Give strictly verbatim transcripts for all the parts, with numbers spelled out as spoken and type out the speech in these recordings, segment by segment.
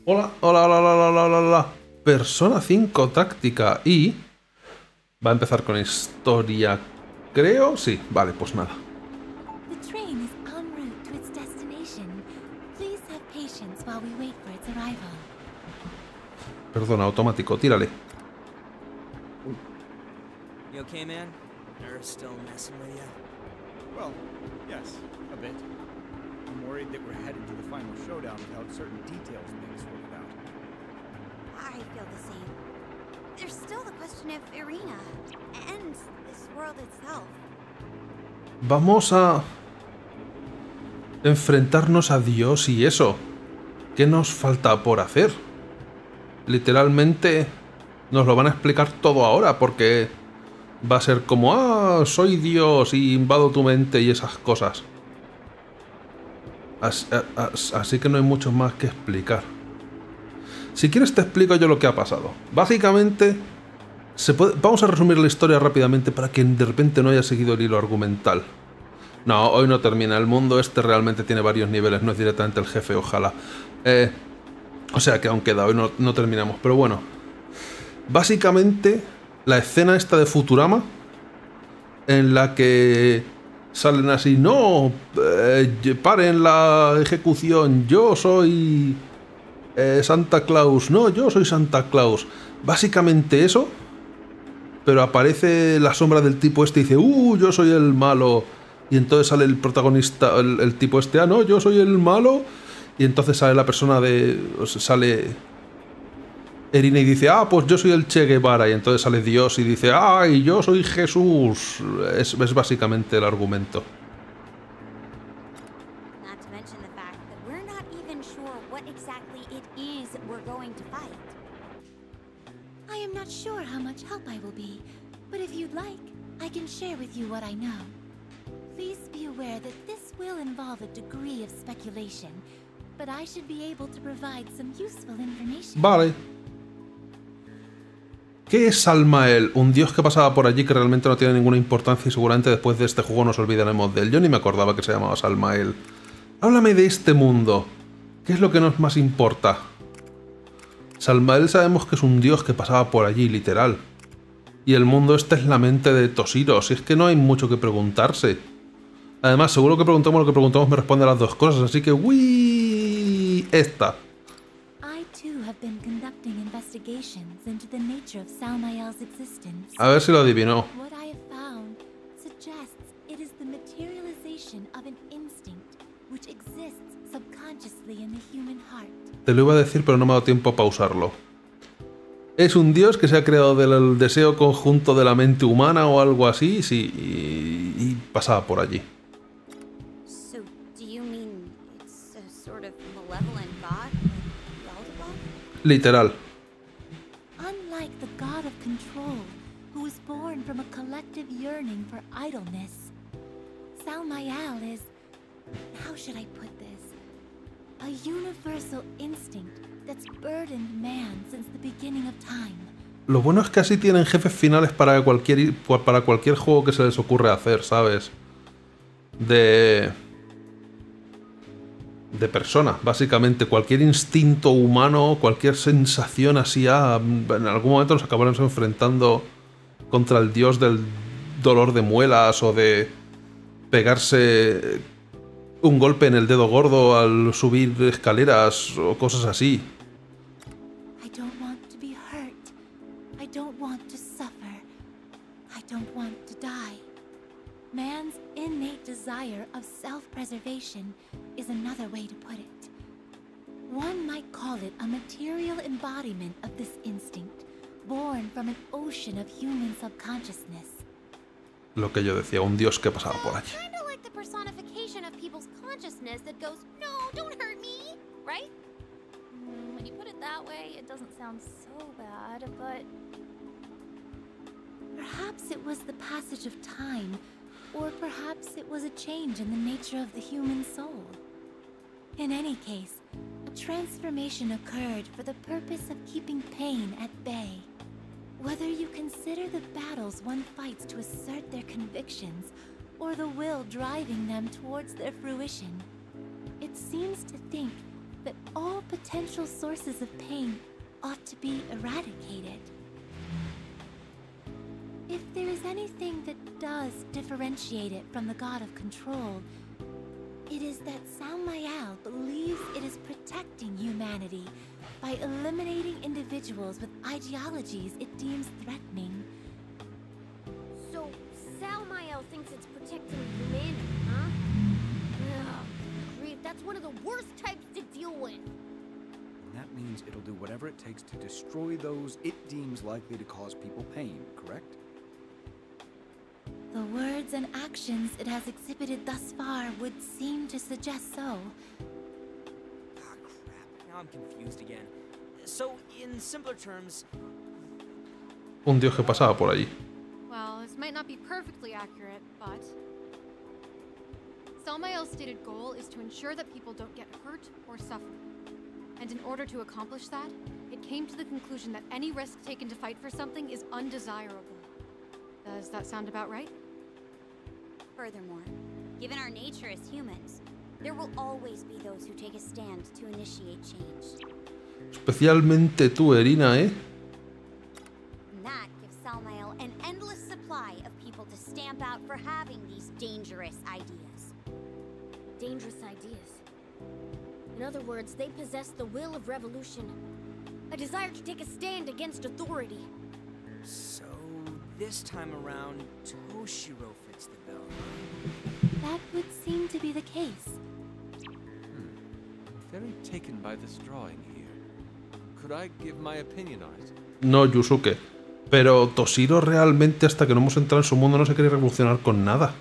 Hola, hola, hola, hola, hola, hola, hola. Persona cinco táctica y... Va a empezar con historia, creo. Sí, vale, pues nada. The train is en route to its destination. Please have patience while we wait for its arrival. Perdona, automático, tírale. You okay, man? Nerves still messing with you? Well, yes, a bit. I'm worried that we're headed to the final showdown without certain details being sorted out. I feel the same. There's still the question of Irina and this world itself. Vamos a... enfrentarnos a Dios y eso. ¿Qué nos falta por hacer? Literalmente nos lo van a explicar todo ahora porque va a ser como, ah, soy Dios y invado tu mente y esas cosas. Así, así que no hay mucho más que explicar. Si quieres te explico yo lo que ha pasado. Básicamente, se puede, vamos a resumir la historia rápidamente para quien de repente no haya seguido el hilo argumental. No, hoy no termina. El mundo este realmente tiene varios niveles, no es directamente el jefe, ojalá. Eh, o sea que aún queda, hoy no, no terminamos. Pero bueno, básicamente la escena esta de Futurama, en la que salen así, no, eh, paren la ejecución, yo soy eh, Santa Claus, no, yo soy Santa Claus. Básicamente eso, pero aparece la sombra del tipo este y dice, uh, yo soy el malo. Y entonces sale el protagonista, el, el tipo este, ah, no, yo soy el malo. Y entonces sale la persona de... O sea, sale Irina y dice, ah, pues yo soy el Che Guevara. Y entonces sale Dios y dice, ay, yo soy Jesús. Es, es básicamente el argumento. Not to mention the fact that we're not even sure what exactly it is we're going to fight. I am not sure how much help I will be, but if you'd like, I can share with you what I know. Please be aware that this will involve a degree of speculation, but I should be able to provide some useful information. Vale. ¿Qué es Salmael? Un dios que pasaba por allí que realmente no tiene ninguna importancia y seguramente después de este juego nos olvidaremos de él. Yo ni me acordaba que se llamaba Salmael. Háblame de este mundo. ¿Qué es lo que nos más importa? Salmael sabemos que es un dios que pasaba por allí, literal. Y el mundo este es la mente de Toshiro. Si es que no hay mucho que preguntarse. Además, seguro que preguntamos lo que preguntamos me responde a las dos cosas. Así que, uy, esta. I too have been conducting investigations into the nature of Salmael's existence. A ver si lo adivinó. What I have found suggests it is the materialization of an instinct which exists subconsciously in the human heart. Te lo iba a decir, pero no me ha dado tiempo a pausarlo. Es un dios que se ha creado del deseo conjunto de la mente humana o algo así, sí, y, y pasaba por allí. So, do you mean it's a sort of malevolent god, like Beelzebub? Literal. Unlike the god of control, who was born from a collective yearning for idleness, Salmael is, how should I put this, a universal instinct that's burdened man since the beginning of time. Lo bueno es que así tienen jefes finales para cualquier, para cualquier juego que se les ocurre hacer, ¿sabes? De... de persona, básicamente. Cualquier instinto humano, cualquier sensación así, ah, en algún momento nos acabaremos enfrentando contra el dios del dolor de muelas o de pegarse un golpe en el dedo gordo al subir escaleras o cosas así. I don't want to be hurt. I don't want to suffer. I don't want to die. Man's innate desire of self-preservation is another way to put it. One might call it a material embodiment of this instinct, born from an ocean of human subconsciousness. Lo que yo decía, un dios que pasaba por allí. Kind of like the personification of people's consciousness that goes, no, don't hurt me, right? Mm, when you put it that way, it doesn't sound so bad, but... Perhaps it was the passage of time, or perhaps it was a change in the nature of the human soul. In any case, a transformation occurred for the purpose of keeping pain at bay. Whether you consider the battles one fights to assert their convictions, or the will driving them towards their fruition, it seems to think that all potential sources of pain ought to be eradicated. If there is anything that does differentiate it from the God of Control, it is that Samael believes it is protecting humanity by eliminating individuals with ideologies it deems threatening. So, Samael thinks it's protecting humanity, huh? Ugh, grief, that's one of the worst types to deal with. And that means it'll do whatever it takes to destroy those it deems likely to cause people pain, correct? The words and actions it has exhibited thus far would seem to suggest so. Ah, crap. Now I'm confused again. So, in simpler terms... Un dios que pasaba por allí. Well, this might not be perfectly accurate, but... Samael's stated goal is to ensure that people don't get hurt or suffer. And in order to accomplish that, it came to the conclusion that any risk taken to fight for something is undesirable. Does that sound about right? Furthermore, given our nature as humans, there will always be those who take a stand to initiate change. Especialmente tú, Irina, ¿eh? And that gives Samael an endless supply of people to stamp out for having these dangerous ideas. Dangerous ideas. In other words, they possess the will of revolution. A desire to take a stand against authority. So, this time around, Toshiro fits the bill. That would seem to be the case. Hmm. Very taken by this drawing here. Could I give my opinion on it? No, Yusuke. Pero Toshiro realmente, hasta que no hemos entrado en su mundo, no se quiere revolucionar con nada.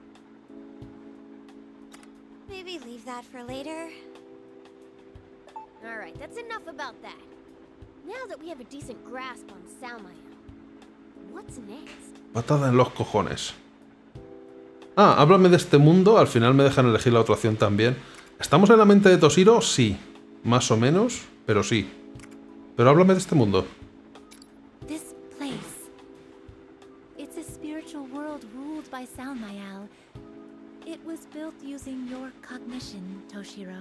Maybe leave that for later. Alright, that's enough about that. Now that we have a decent grasp on Samael, what's next? Patada en los cojones. Ah, háblame de este mundo. Al final me dejan elegir la otra opción también. ¿Estamos en la mente de Toshiro? Sí. Más o menos, pero sí. Pero háblame de este mundo. This place. It's a spiritual world ruled by Samael. It was built using your cognition, Toshiro.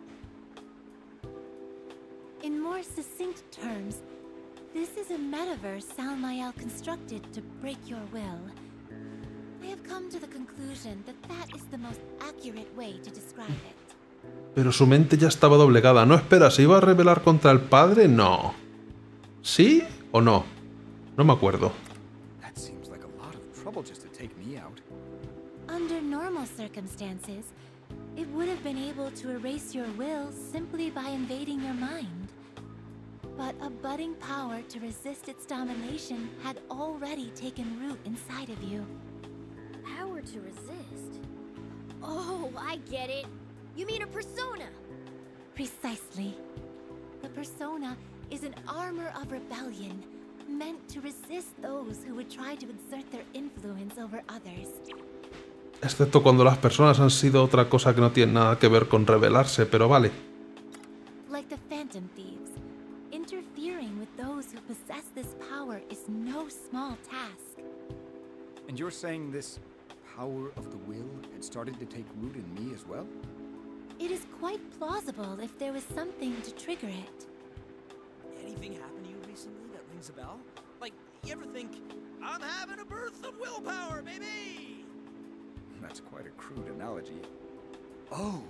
In more succinct terms, this is a metaverse Samael constructed to break your will. I have come to the conclusion that that is the most accurate way to describe it. Pero su mente ya estaba doblegada. No, espera, ¿se iba a rebelar contra el padre? No. ¿Sí o no? No me acuerdo. That seems like a lot of trouble just to take me out. Under normal circumstances, it would have been able to erase your will simply by invading your mind. But a budding power to resist its domination had already taken root inside of you. Power to resist? Oh, I get it. You mean a persona? Precisely. The persona is an armor of rebellion, meant to resist those who would try to exert their influence over others. Excepto cuando las personas han sido otra cosa que no tiene nada que ver con rebelarse, pero vale. Like the Phantom Thieves, interfering with those who possess this power is no small task. And you're saying this power of the will had started to take root in me as well? It is quite plausible if there was something to trigger it. Anything happened to you recently that rings a bell? Like, you ever think, I'm having a burst of willpower, baby? That's quite a crude analogy. Oh!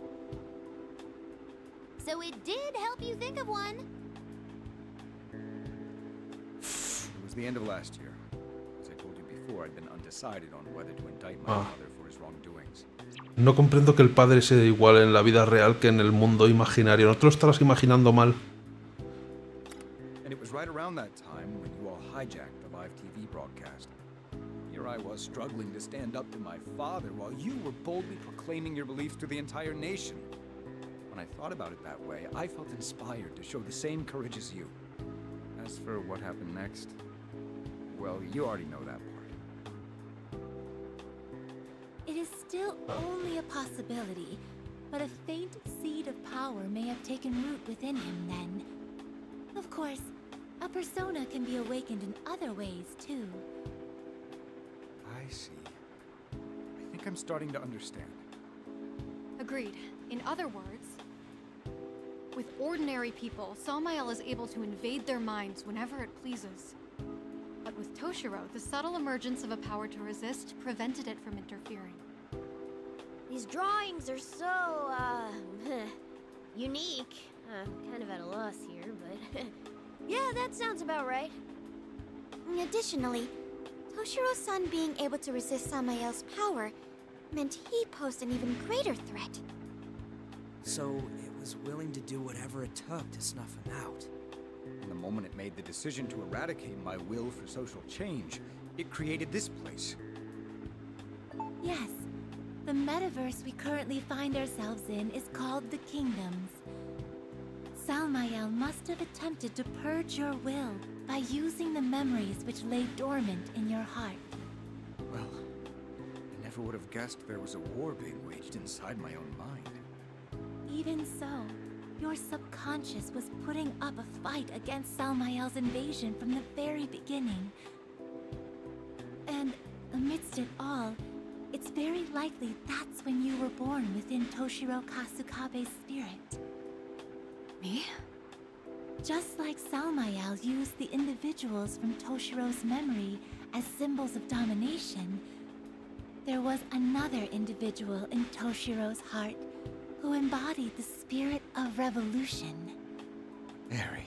So it did help you think of one. It was the end of last year. As I told you before, I'd been undecided on whether to indict my Ah. father for his wrongdoings. No comprendo que el padre sea igual en la vida real que en el mundo imaginario. No te lo estarás imaginando mal. And it was right around that time when you all hijacked the live T V broadcast. Here I was struggling to stand up to my father while you were boldly proclaiming your beliefs to the entire nation. When I thought about it that way, I felt inspired to show the same courage as you. As for what happened next, well, you already know that part. It is still only a possibility, but a faint seed of power may have taken root within him then. Of course, a persona can be awakened in other ways too. I see. I think I'm starting to understand. Agreed. In other words, With ordinary people, Samael is able to invade their minds whenever it pleases. But with Toshiro, the subtle emergence of a power to resist prevented it from interfering. These drawings are so, uh, unique. Uh, kind of at a loss here, but yeah, that sounds about right. Additionally, Toshiro's son being able to resist Samael's power meant he posed an even greater threat. So it was willing to do whatever it took to snuff him out. And the moment it made the decision to eradicate my will for social change, it created this place. Yes. The metaverse we currently find ourselves in is called the Kingdoms. Salmael must have attempted to purge your will by using the memories which lay dormant in your heart. Well, I never would have guessed there was a war being waged inside my own mind. Even so, your subconscious was putting up a fight against Salmael's invasion from the very beginning. And amidst it all, it's very likely that's when you were born within Toshiro Kasukabe's spirit. Me? Just like Salmael used the individuals from Toshiro's memory as symbols of domination, there was another individual in Toshiro's heart who embodied the spirit of revolution. Eri.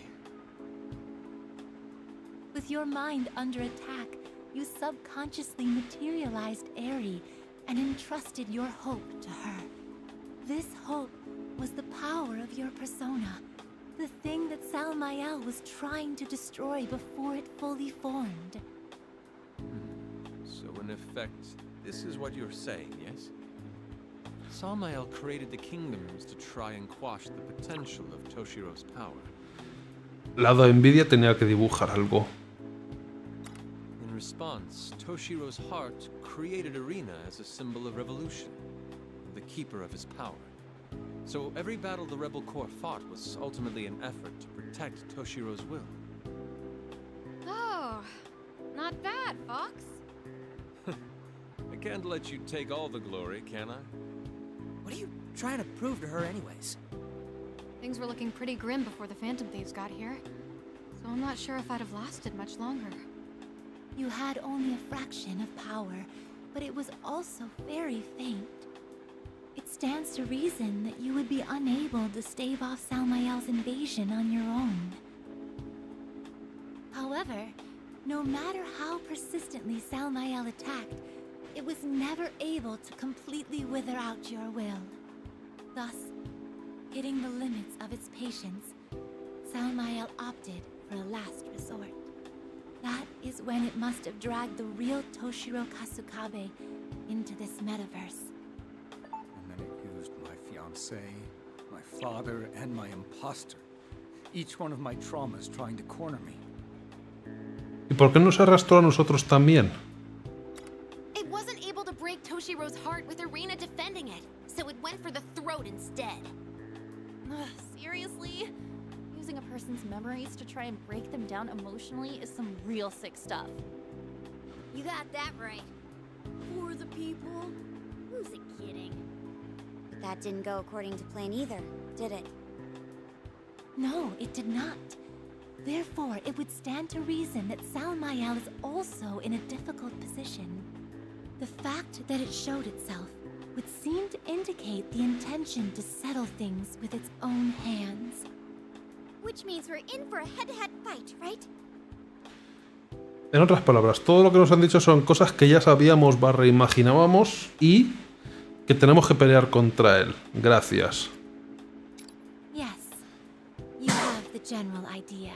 With your mind under attack, you subconsciously materialized Eri and entrusted your hope to her. This hope was the power of your persona, the thing that Salmael was trying to destroy before it fully formed. Hmm. So in effect, this is what you're saying, yes? Salmael created the kingdoms to try and quash the potential of Toshiro's power. Lado envidia tenía que dibujar algo. In response, Toshiro's heart created Arena as a symbol of revolution, the keeper of his power. So every battle the Rebel Corps fought was ultimately an effort to protect Toshiro's will. Oh, not bad, Fox. I can't let you take all the glory, can I? What are you trying to prove to her anyways? Things were looking pretty grim before the Phantom Thieves got here, so I'm not sure if I'd have lasted much longer. You had only a fraction of power, but it was also very faint. It stands to reason that you would be unable to stave off Salmael's invasion on your own. However, no matter how persistently Salmael attacked, it was never able to completely wither out your will. Thus, hitting the limits of its patience, Salmael opted for a last resort. That is when it must have dragged the real Toshiro Kasukabe into this metaverse. And then it used my fiancé, my father, and my imposter. Each one of my traumas trying to corner me. ¿Y por qué nos arrastró a nosotros también? It wasn't able to break Toshiro's heart with Arena defending it, so it went for the throat instead. Ugh, seriously? Using a person's memories to try and break them down emotionally is some real sick stuff. You got that right. For the people? Who's it kidding? That didn't go according to plan either, did it? No, it did not. Therefore, it would stand to reason that Salmael is also in a difficult position. The fact that it showed itself would seem to indicate the intention to settle things with its own hands. Which means we're in for a head-to-head fight, right? En otras palabras, todo lo que nos han dicho son cosas que ya sabíamos barra imaginábamos y que tenemos que pelear contra él. Gracias. Yes, you have the general idea.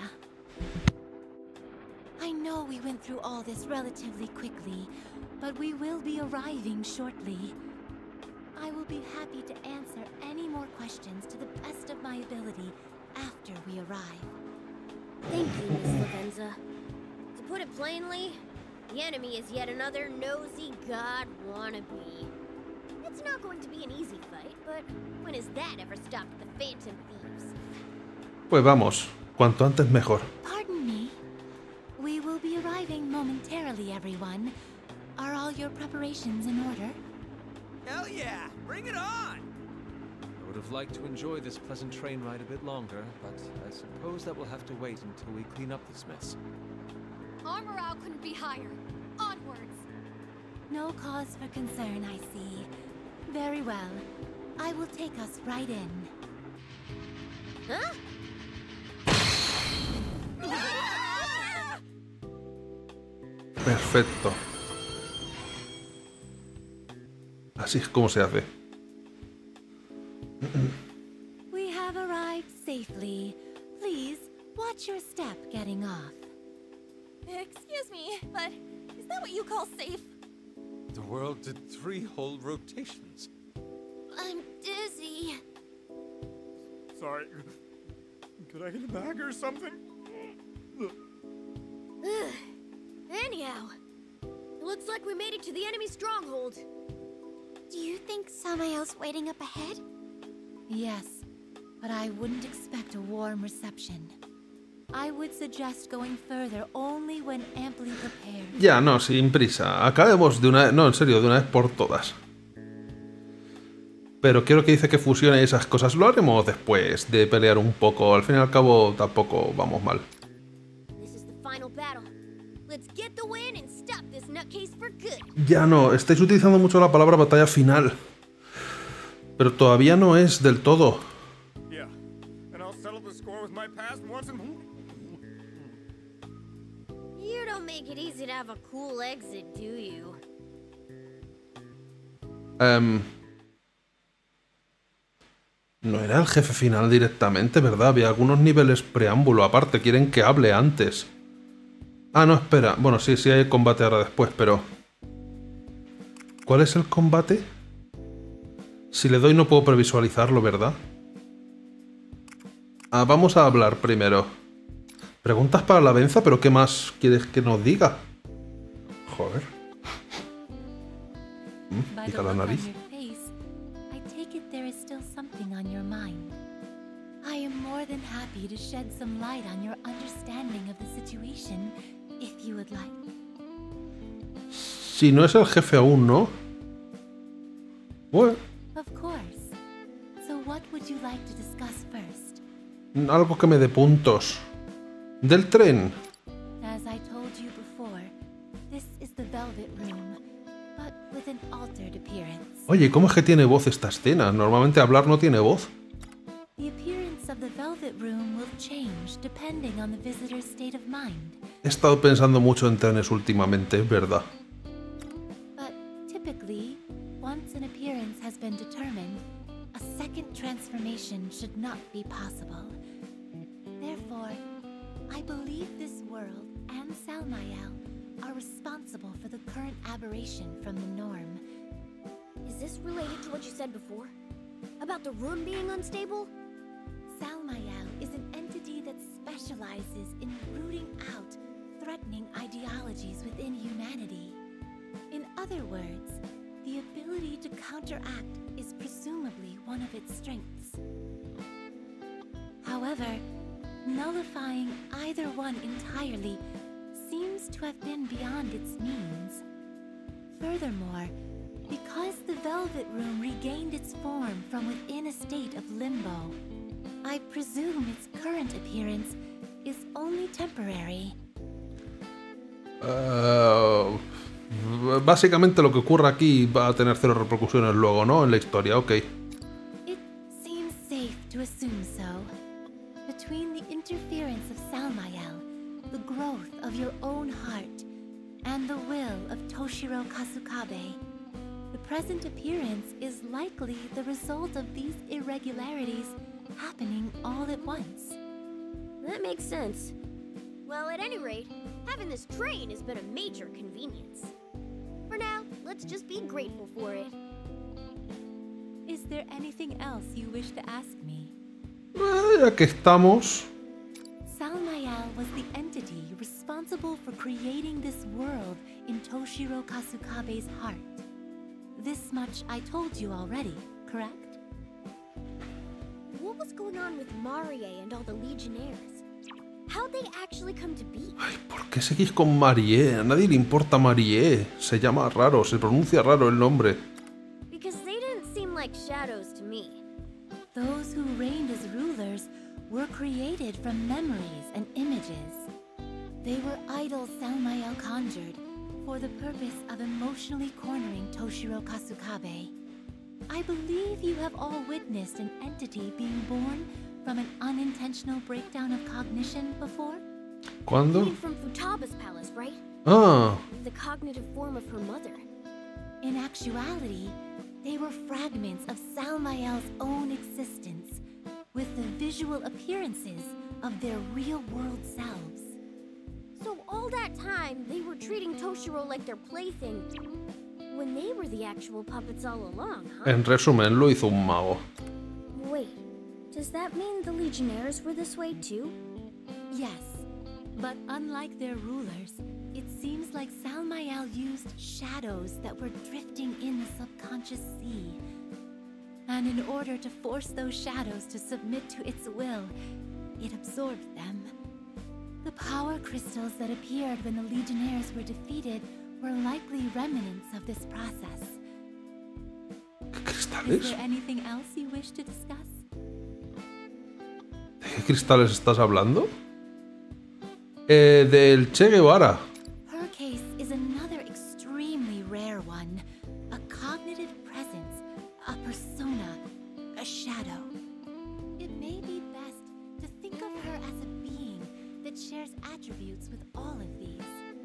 I know we went through all this relatively quickly, but we will be arriving shortly. I will be happy to answer any more questions to the best of my ability after we arrive. Thank you, Miss Lavenza. To put it plainly, the enemy is yet another nosy god wannabe. It's not going to be an easy fight, but when has that ever stopped the Phantom Thieves? Pues vamos, cuanto antes mejor. Pardon me. We will be arriving momentarily, everyone. Are all your preparations in order? Hell yeah! Bring it on! I would would have liked to enjoy this pleasant train ride a bit longer, but I suppose that will have to wait until we clean up this mess. Our morale couldn't be higher. Onwards! No cause for concern, I see. Very well. I will take us right in. Huh? Perfecto. Así es como se hace. We have arrived safely. Please, watch your step getting off. Excuse me, but is that what you call safe? The world did three whole rotations. I'm dizzy. Sorry. Could I get a bag or something? Ugh. Anyhow, it looks like we made it to the enemy stronghold. Do you think Samael's waiting up ahead? Yes, but I wouldn't expect a warm reception. I would suggest going further only when amply prepared. Ya, no, sin prisa. Acabemos de una vez... No, en serio, de una vez por todas. Pero quiero que dice que fusione esas cosas. Lo haremos después de pelear un poco. Al fin y al cabo, tampoco vamos mal. Ya no, estáis utilizando mucho la palabra batalla final. Pero todavía no es del todo. You don't make it easy to have a cool exit, do you? Um, no era el jefe final directamente, ¿verdad? Había algunos niveles preámbulo aparte. Quieren que hable antes. Ah, no, espera. Bueno, sí, sí hay combate ahora después, pero... ¿Cuál es el combate? Si le doy no puedo previsualizarlo, ¿verdad? Ah, vamos a hablar primero. Preguntas para la Venza, pero ¿qué más quieres que nos diga? Joder. ¿Mm? Pica la nariz. I take it there is still something on your mind. I am more than happy to shed some light on your understanding of the situation, if you would like. Si no es el jefe aún, ¿no? Bueno. Of course. So what would you like to discuss first? Algo que me dé puntos. Del tren. As I told you before, this is the Velvet Room, but with an altered appearance. Oye, ¿cómo es que tiene voz esta escena? Normalmente hablar no tiene voz. The appearance of the Velvet Room will change depending on the visitor's state of mind. He estado pensando mucho en trenes últimamente, es verdad. But typically, once an appearance has been determined, a second transformation should not be possible. Therefore, I believe this world and Salmael are responsible for the current aberration from the norm. Is this related to what you said before? About the room being unstable? Salmael is an entity that specializes in rooting out threatening ideologies within humanity. In other words, the ability to counteract is presumably one of its strengths. However, nullifying either one entirely seems to have been beyond its means. Furthermore, because the Velvet Room regained its form from within a state of limbo, I presume its current appearance is only temporary. Uh, básicamente lo que ocurra aquí va a tener cero repercusiones luego, ¿no? En la historia, ok. It seems safe to assume so. Between the interference of Salmael, the growth of your own heart, and the will of Toshiro Kasukabe, the present appearance is likely the result of these irregularities happening all at once. That makes sense. Well, at any rate, having this train has been a major convenience. For now, let's just be grateful for it. Is there anything else you wish to ask me? Eh, ya que estamos... Salmael was the entity responsible for creating this world in Toshiro Kasukabe's heart. This much I told you already, correct? What was going on with Marie and all the Legionnaires? How'd they actually come to be? Ay, ¿por qué seguís con Marie? A nadie le importa Marie. Se llama raro, se pronuncia raro el nombre. Because they didn't seem like shadows to me. created from memories and images. They were idols Salmael conjured for the purpose of emotionally cornering Toshiro Kasukabe. I believe you have all witnessed an entity being born from an unintentional breakdown of cognition before? ¿Cuándo? Coming from Futaba's palace, right? Ah, The cognitive form of her mother. In actuality, they were fragments of Salmael's own existence, with the visual appearances of their real-world selves. So all that time, they were treating Toshiro like their plaything, when they were the actual puppets all along, huh? en resumen, lo hizo un mago. Wait, does that mean the Legionnaires were this way too? Yes, but unlike their rulers, it seems like Salmael used shadows that were drifting in the subconscious sea. And in order to force those shadows to submit to its will, it absorbed them. The power crystals that appeared when the Legionnaires were defeated were likely remnants of this process. ¿Qué Is cristales? there anything else you wish to discuss? ¿De qué cristales estás hablando? Eh, del Che Guevara. Her case is another extremely rare one. A cognitive presence, a persona, a shadow. It may be best to think of her as a being that shares attributes with all of these.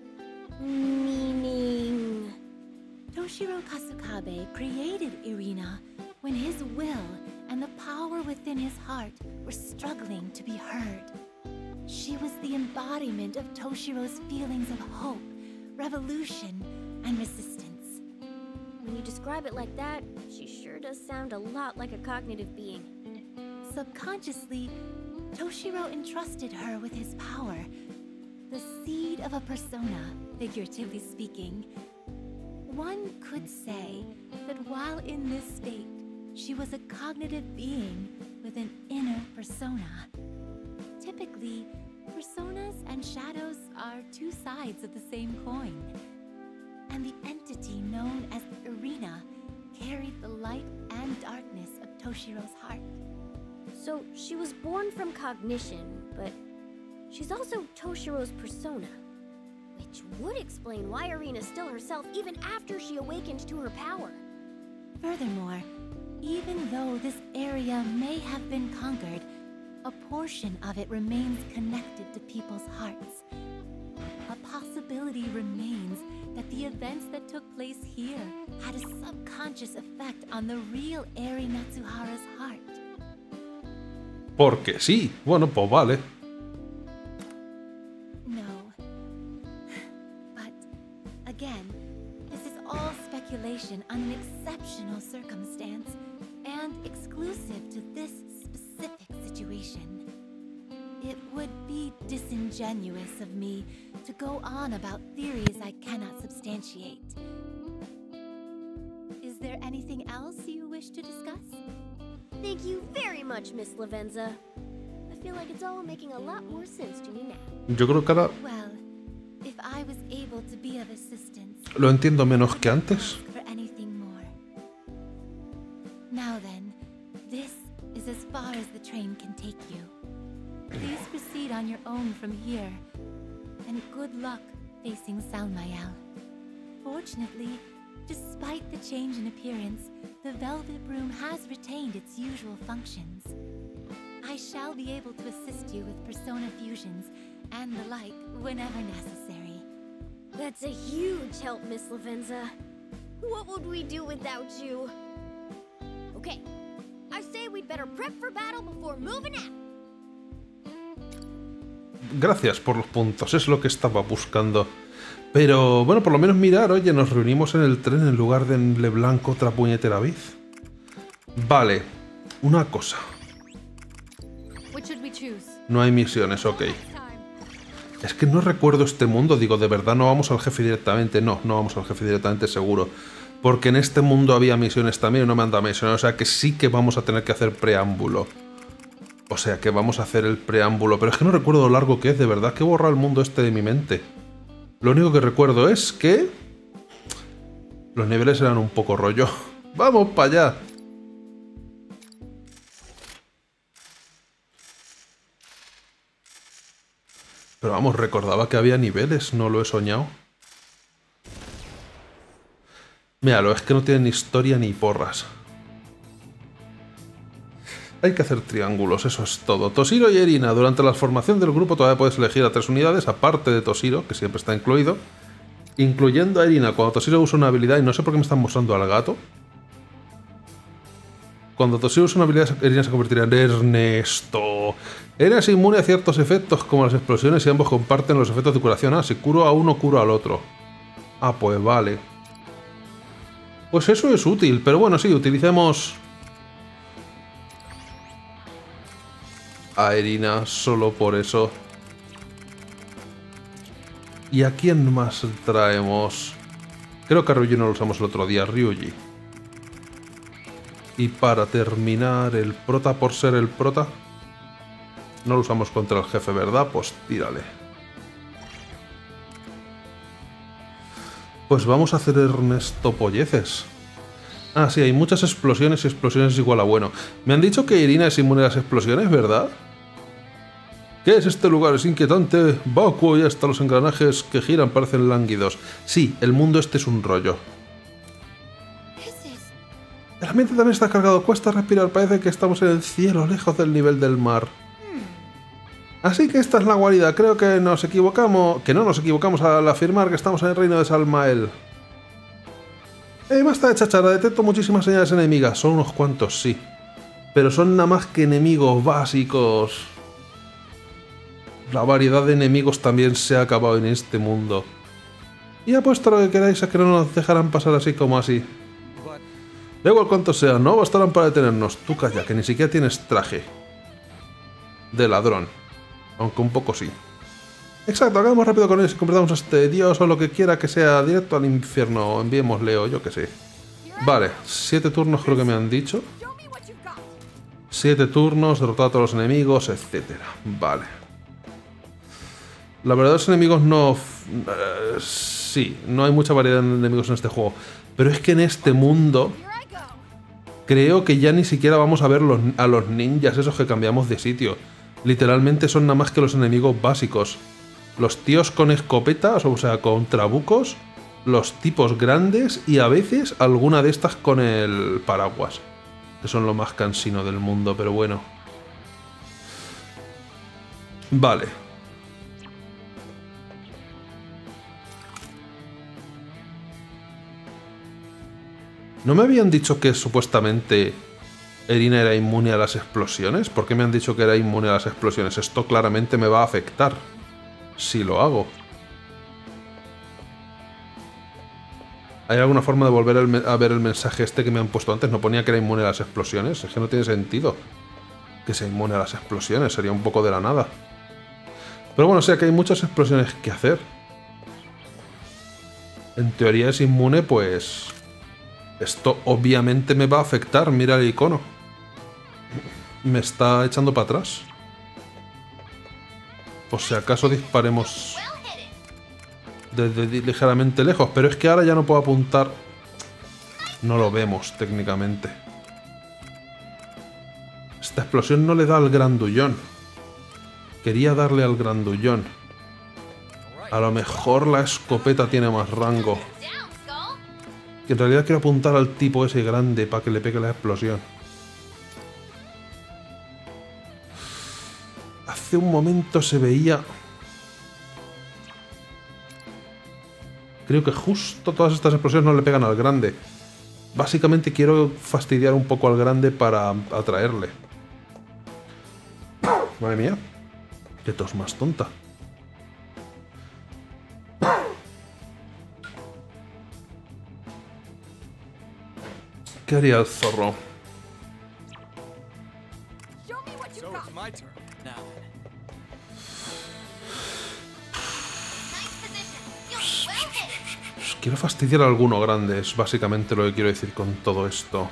Meaning... Toshiro Kasukabe created Irina when his will and the power within his heart were struggling to be heard. She was the embodiment of Toshiro's feelings of hope, revolution, and resistance. When you describe it like that, she sure does sound a lot like a cognitive being. Subconsciously, Toshiro entrusted her with his power, the seed of a persona, figuratively speaking. One could say that while in this state, she was a cognitive being with an inner persona. Typically, personas and shadows are two sides of the same coin. And the entity known as Irina carried the light and darkness of Toshiro's heart. So she was born from cognition, but she's also Toshiro's persona. Which would explain why Irina's still herself even after she awakened to her power. Furthermore, even though this area may have been conquered, a portion of it remains connected to people's hearts. A possibility remains that the events that took place here had a subconscious effect on the real Eri Natsuhara's heart. Porque sí. Bueno, pues vale. No. But, again, this is all speculation on an exceptional circumstance, and exclusive to this specific situation. It would be disingenuous of me to go on about theories I cannot substantiate. Is there anything else you wish to discuss? Thank you very much, Miss Lavenza. I feel like it's all making a lot more sense to me now. Yo creo que ahora Well, if I was able to be of assistance, lo entiendo menos que I wouldn't antes. ask for anything more. Now then, this is as far as the train can take you. Please proceed on your own from here, and good luck facing Salmael. Fortunately, despite the change in appearance, the Velvet Room has retained its usual functions. I shall be able to assist you with persona fusions and the like whenever necessary. That's a huge help, Miss Lavenza. What would we do without you? Okay, I say we'd better prep for battle before moving out. Gracias por los puntos, es lo que estaba buscando. Pero, bueno, por lo menos mirar, oye, nos reunimos en el tren en lugar de en Leblanc otra puñetera vez. Vale, una cosa. Which should we choose? No hay misiones, ok. Next time. Es que no recuerdo este mundo, digo, de verdad no vamos al jefe directamente. No, no vamos al jefe directamente seguro. Porque en este mundo había misiones también y no me han dado misiones, o sea que sí que vamos a tener que hacer preámbulo. O sea que vamos a hacer el preámbulo, pero es que no recuerdo lo largo que es, de verdad que borra el mundo este de mi mente. Lo único que recuerdo es que los niveles eran un poco rollo. ¡Vamos para allá! Pero vamos, recordaba que había niveles, no lo he soñado. Míralo, es que no tienen historia ni porras. Hay que hacer triángulos, eso es todo. Toshiro y Erina, durante la formación del grupo todavía puedes elegir a tres unidades, aparte de Toshiro, que siempre está incluido. Incluyendo a Erina, cuando Toshiro usa una habilidad, y no sé por qué me están mostrando al gato. Cuando Toshiro usa una habilidad, Erina se convertirá en Ernesto. Erina es inmune a ciertos efectos, como las explosiones, y ambos comparten los efectos de curación. Ah, si curo a uno, curo al otro. Ah, pues vale. Pues eso es útil, pero bueno, sí, utilicemos a Erina solo por eso. ¿Y a quién más traemos? Creo que a Ryuji no lo usamos el otro día, Ryuji. Y para terminar, el prota por ser el prota. No lo usamos contra el jefe, ¿verdad? Pues tírale. Pues vamos a hacer Ernesto Polleces. Ah, sí, hay muchas explosiones y explosiones es igual a bueno. Me han dicho que Erina es inmune a las explosiones, ¿verdad? ¿Qué es este lugar? Es inquietante, vacuo y hasta los engranajes que giran parecen lánguidos. Sí, el mundo este es un rollo. El ambiente también está cargado, cuesta respirar, parece que estamos en el cielo, lejos del nivel del mar. Así que esta es la guarida, creo que nos equivocamos, que no nos equivocamos al afirmar que estamos en el reino de Salmael. Eh, basta de chachara, detecto muchísimas señales enemigas, son unos cuantos, sí. Pero son nada más que enemigos básicos. La variedad de enemigos también se ha acabado en este mundo. Y apuesto lo que queráis a que no nos dejarán pasar así como así. Da igual cuánto sea, no bastarán para detenernos. Tú calla, que ni siquiera tienes traje de ladrón. Aunque un poco sí. Exacto, hagamos rápido con ellos y convertamos a este dios o lo que quiera que sea directo al infierno. O enviémosle o yo que sé. Vale, siete turnos creo que me han dicho. Siete turnos, derrotar a todos los enemigos, etcétera. Vale. La verdad, los enemigos no... Uh, sí, no hay mucha variedad de enemigos en este juego. Pero es que en este mundo... Creo que ya ni siquiera vamos a ver los, a los ninjas esos que cambiamos de sitio. Literalmente son nada más que los enemigos básicos. Los tíos con escopetas, o sea, con trabucos. Los tipos grandes y a veces alguna de estas con el paraguas. Que son lo más cansino del mundo, pero bueno. Vale. ¿No me habían dicho que supuestamente Erina era inmune a las explosiones? ¿Por qué me han dicho que era inmune a las explosiones? Esto claramente me va a afectar si lo hago. ¿Hay alguna forma de volver a ver el mensaje este que me han puesto antes? No ponía que era inmune a las explosiones. Es que no tiene sentido que sea inmune a las explosiones. Sería un poco de la nada. Pero bueno, o sea que hay muchas explosiones que hacer. En teoría es inmune, pues... Esto obviamente me va a afectar, mira el icono. Me está echando para atrás. Por si acaso disparemos desde ligeramente lejos. Pero es que ahora ya no puedo apuntar. No lo vemos técnicamente. Esta explosión no le da al grandullón. Quería darle al grandullón. A lo mejor la escopeta tiene más rango. En realidad quiero apuntar al tipo ese grande para que le pegue la explosión. Hace un momento se veía... Creo que justo todas estas explosiones no le pegan al grande. Básicamente quiero fastidiar un poco al grande para atraerle. Madre mía. Qué tos más tonta. ¿Qué haría el zorro? Quiero fastidiar a alguno grande, es básicamente lo que quiero decir con todo esto.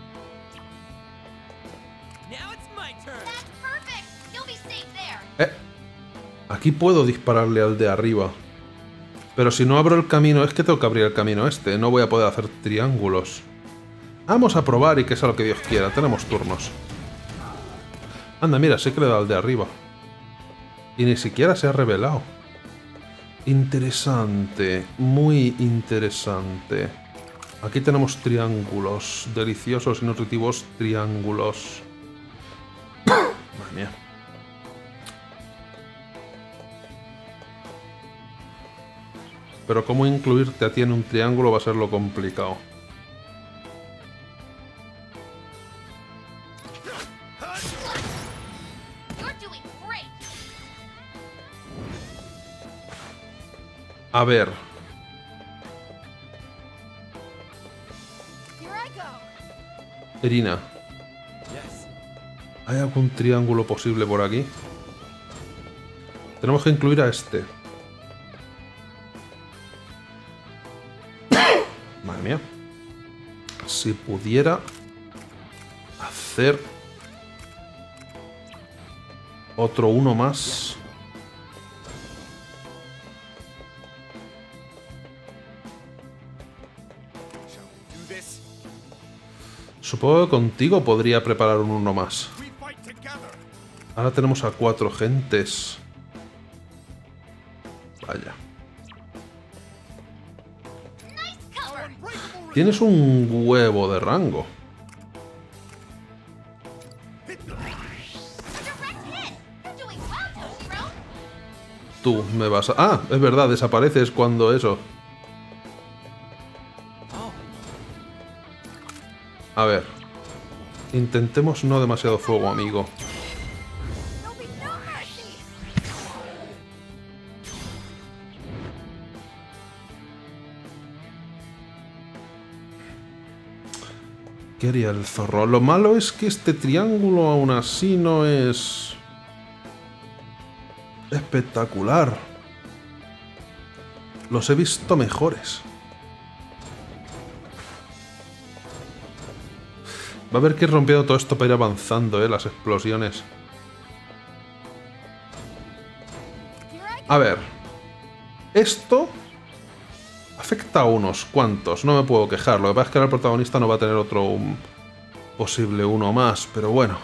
Eh, aquí puedo dispararle al de arriba. Pero si no abro el camino, es que tengo que abrir el camino este, no voy a poder hacer triángulos. Vamos a probar y que sea lo que Dios quiera. Tenemos turnos. Anda, mira, sí que le da al de arriba. Y ni siquiera se ha revelado. Interesante, muy interesante. Aquí tenemos triángulos, deliciosos y nutritivos triángulos. Madre mía. Pero cómo incluirte a ti en un triángulo va a ser lo complicado. A ver. Irina. ¿Hay algún triángulo posible por aquí? Tenemos que incluir a este. Madre mía. Si pudiera hacer otro uno más. Supongo que contigo podría preparar un uno más. Ahora tenemos a cuatro gentes. Vaya. Tienes un huevo de rango. Tú me vas a... Ah, es verdad, desapareces cuando eso... A ver. Intentemos no demasiado fuego, amigo. ¿Qué haría el zorro? Lo malo es que este triángulo aún así no es... espectacular. Los he visto mejores. Va a haber que ir rompiendo todo esto para ir avanzando, ¿eh? Las explosiones. A ver. Esto afecta a unos cuantos. No me puedo quejar. Lo que pasa es que ahora el protagonista no va a tener otro um, posible uno más. Pero bueno.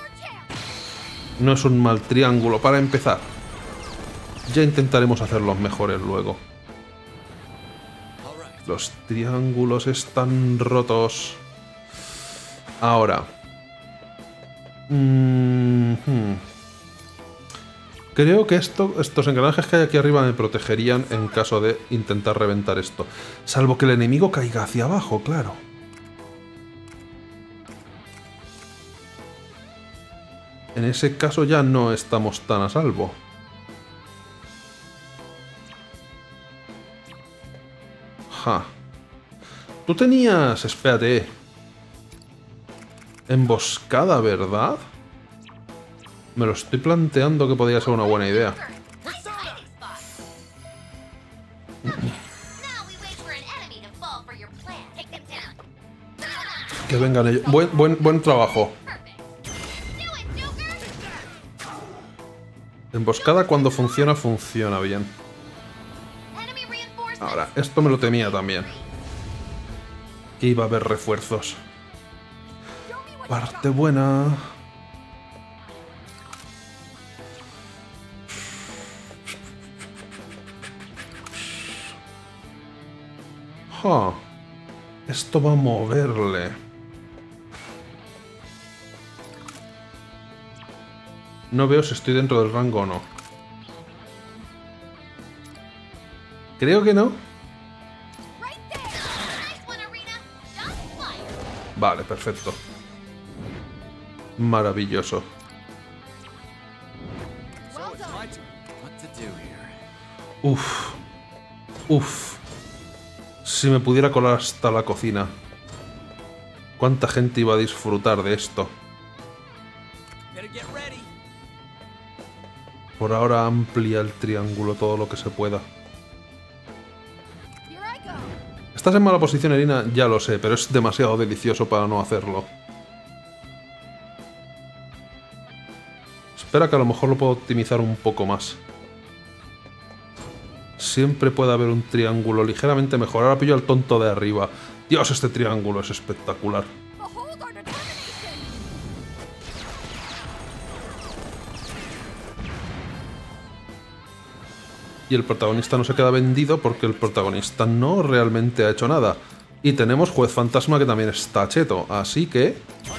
No es un mal triángulo para empezar. Ya intentaremos hacer los mejores luego. Los triángulos están rotos. Ahora. Mm-hmm. Creo que esto, estos engranajes que hay aquí arriba me protegerían en caso de intentar reventar esto. Salvo que el enemigo caiga hacia abajo, claro. En ese caso ya no estamos tan a salvo. Ja. Tú tenías... Espérate. Emboscada, ¿verdad? Me lo estoy planteando que podría ser una buena idea. Que vengan ellos. Buen, buen, buen trabajo. Emboscada cuando funciona, funciona bien. Ahora, esto me lo temía también. Que iba a haber refuerzos. Parte buena. Huh. Esto va a moverle. No veo si estoy dentro del rango o no. Creo que no. Vale, perfecto. Maravilloso. Uf. Uf. Si me pudiera colar hasta la cocina. ¿Cuánta gente iba a disfrutar de esto? Por ahora amplia el triángulo todo lo que se pueda. Estás en mala posición, Irina, ya lo sé, pero es demasiado delicioso para no hacerlo. Espera que a lo mejor lo puedo optimizar un poco más. Siempre puede haber un triángulo ligeramente mejor. Ahora pillo al tonto de arriba. Dios, este triángulo es espectacular. Y el protagonista no se queda vendido porque el protagonista no realmente ha hecho nada. Y tenemos Juez Fantasma que también está cheto, así que...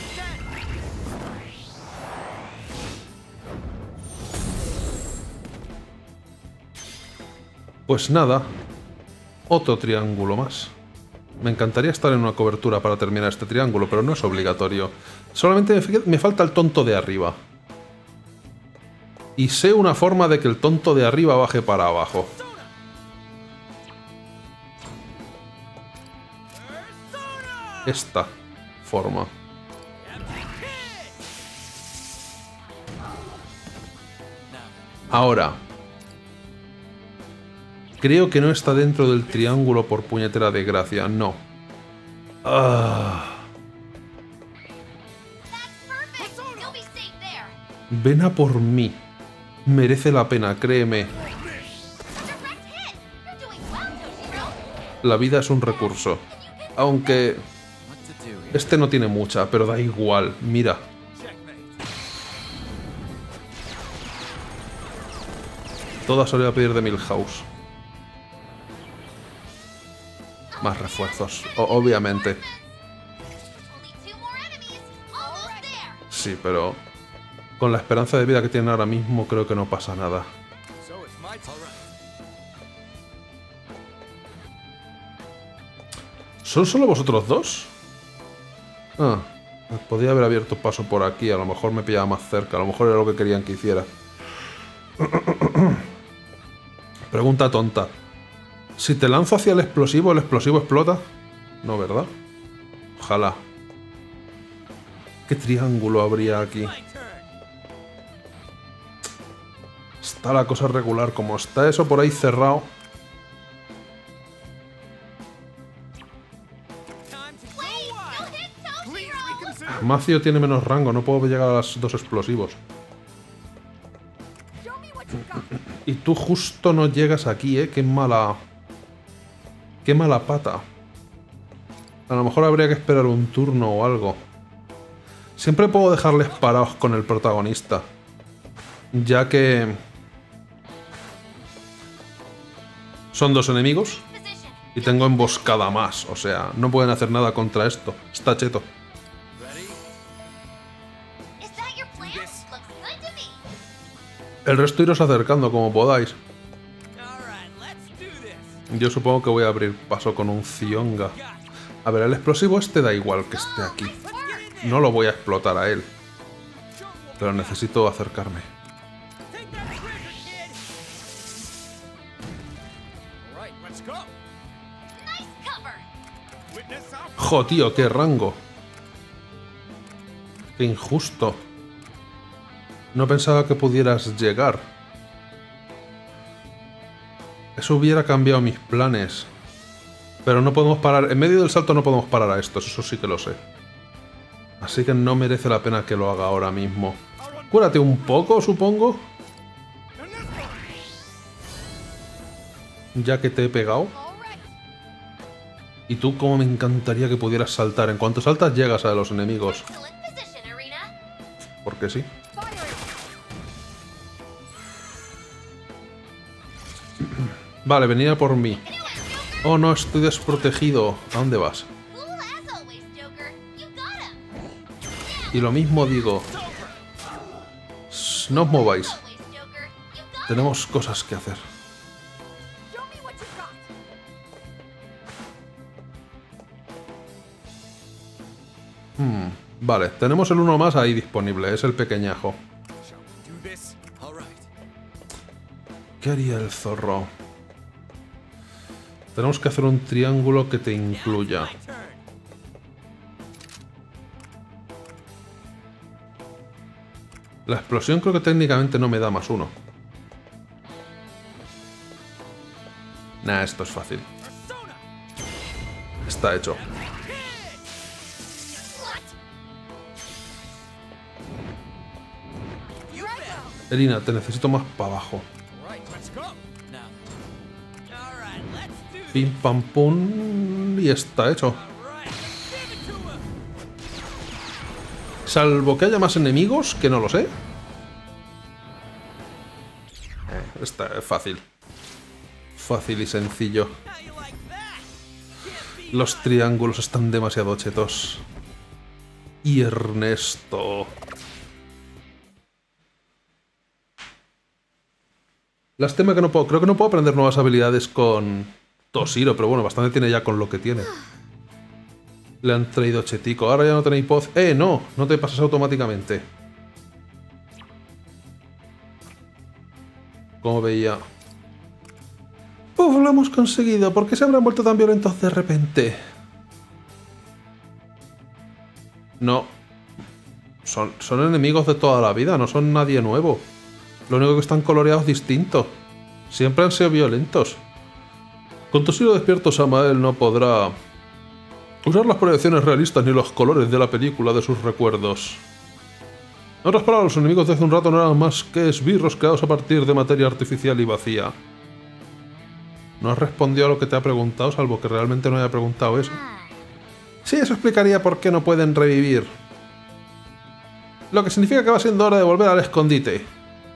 Pues nada, otro triángulo más. Me encantaría estar en una cobertura para terminar este triángulo, pero no es obligatorio. Solamente me, me falta el tonto de arriba. Y sé una forma de que el tonto de arriba baje para abajo. Esta forma. Ahora. Creo que no está dentro del triángulo por puñetera desgracia. No. Ah. Ven a por mí. Merece la pena, créeme. La vida es un recurso. Aunque... Este no tiene mucha, pero da igual. Mira. Toda se le va a pedir de Milhouse. Más refuerzos, o obviamente. Sí, pero... Con la esperanza de vida que tienen ahora mismo, creo que no pasa nada. ¿Son solo vosotros dos? Ah, podría haber abierto paso por aquí. A lo mejor me pillaba más cerca. A lo mejor era lo que querían que hiciera. Pregunta tonta. Si te lanzo hacia el explosivo, ¿el explosivo explota? No, ¿verdad? Ojalá. ¿Qué triángulo habría aquí? Está la cosa regular. Como está eso por ahí cerrado... Macio tiene menos rango. No puedo llegar a los dos explosivos. Y tú justo no llegas aquí, ¿eh? Qué mala... Qué mala pata. A lo mejor habría que esperar un turno o algo. Siempre puedo dejarles parados con el protagonista. Ya que... Son dos enemigos. Y tengo emboscada más. O sea, no pueden hacer nada contra esto. Está cheto. El resto iros acercando como podáis. Yo supongo que voy a abrir paso con un Zionga. A ver, el explosivo este da igual que esté aquí. No lo voy a explotar a él. Pero necesito acercarme. ¡Jo, tío! ¡Qué rango! ¡Qué injusto! No pensaba que pudieras llegar. Eso hubiera cambiado mis planes. Pero no podemos parar... En medio del salto no podemos parar a estos, eso sí que lo sé. Así que no merece la pena que lo haga ahora mismo. Cúrate un poco, supongo. Ya que te he pegado. Y tú, como me encantaría que pudieras saltar. En cuanto saltas, llegas a los enemigos. Porque sí. Vale, venía por mí. Oh, no, estoy desprotegido. ¿A dónde vas? Y lo mismo digo. No os mováis. Tenemos cosas que hacer. Hmm, vale, tenemos el uno más ahí disponible. Es el pequeñajo. ¿Qué haría el zorro? Tenemos que hacer un triángulo que te incluya. La explosión creo que técnicamente no me da más uno. Nah, esto es fácil. Está hecho. Erina, te necesito más para abajo. Pim pam pum. Y está hecho. Salvo que haya más enemigos, que no lo sé. Eh, está fácil. Fácil y sencillo. Los triángulos están demasiado chetos. Y Ernesto. Lástima que no puedo... Creo que no puedo aprender nuevas habilidades con Toshiro, pero bueno, bastante tiene ya con lo que tiene. Le han traído chetico. Ahora ya no tenéis voz. ¡Eh, no! No te pasas automáticamente. Como veía... ¡Uf! Lo hemos conseguido. ¿Por qué se habrán vuelto tan violentos de repente? No. Son, son enemigos de toda la vida. No son nadie nuevo. Lo único que están coloreados distintos. Siempre han sido violentos. Con Toshiro despierto, Samael no podrá usar las proyecciones realistas ni los colores de la película de sus recuerdos. En otras palabras, los enemigos de hace un rato no eran más que esbirros creados a partir de materia artificial y vacía. No has respondido a lo que te ha preguntado, salvo que realmente no haya preguntado eso. Sí, eso explicaría por qué no pueden revivir. Lo que significa que va siendo hora de volver al escondite.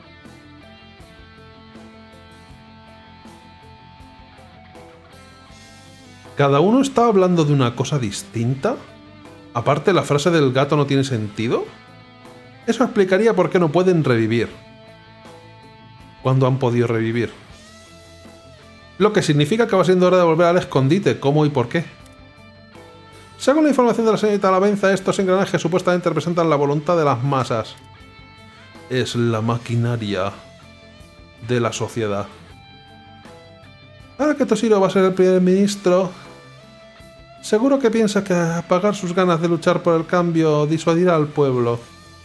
¿Cada uno está hablando de una cosa distinta? Aparte, la frase del gato no tiene sentido. Eso explicaría por qué no pueden revivir. ¿Cuándo han podido revivir? Lo que significa que va siendo hora de volver al escondite. ¿Cómo y por qué? Según la información de la señorita Lavenza, estos engranajes supuestamente representan la voluntad de las masas. Es la maquinaria de la sociedad. Ahora que Toshiro va a ser el primer ministro, seguro que piensa que apagar sus ganas de luchar por el cambio disuadirá al pueblo.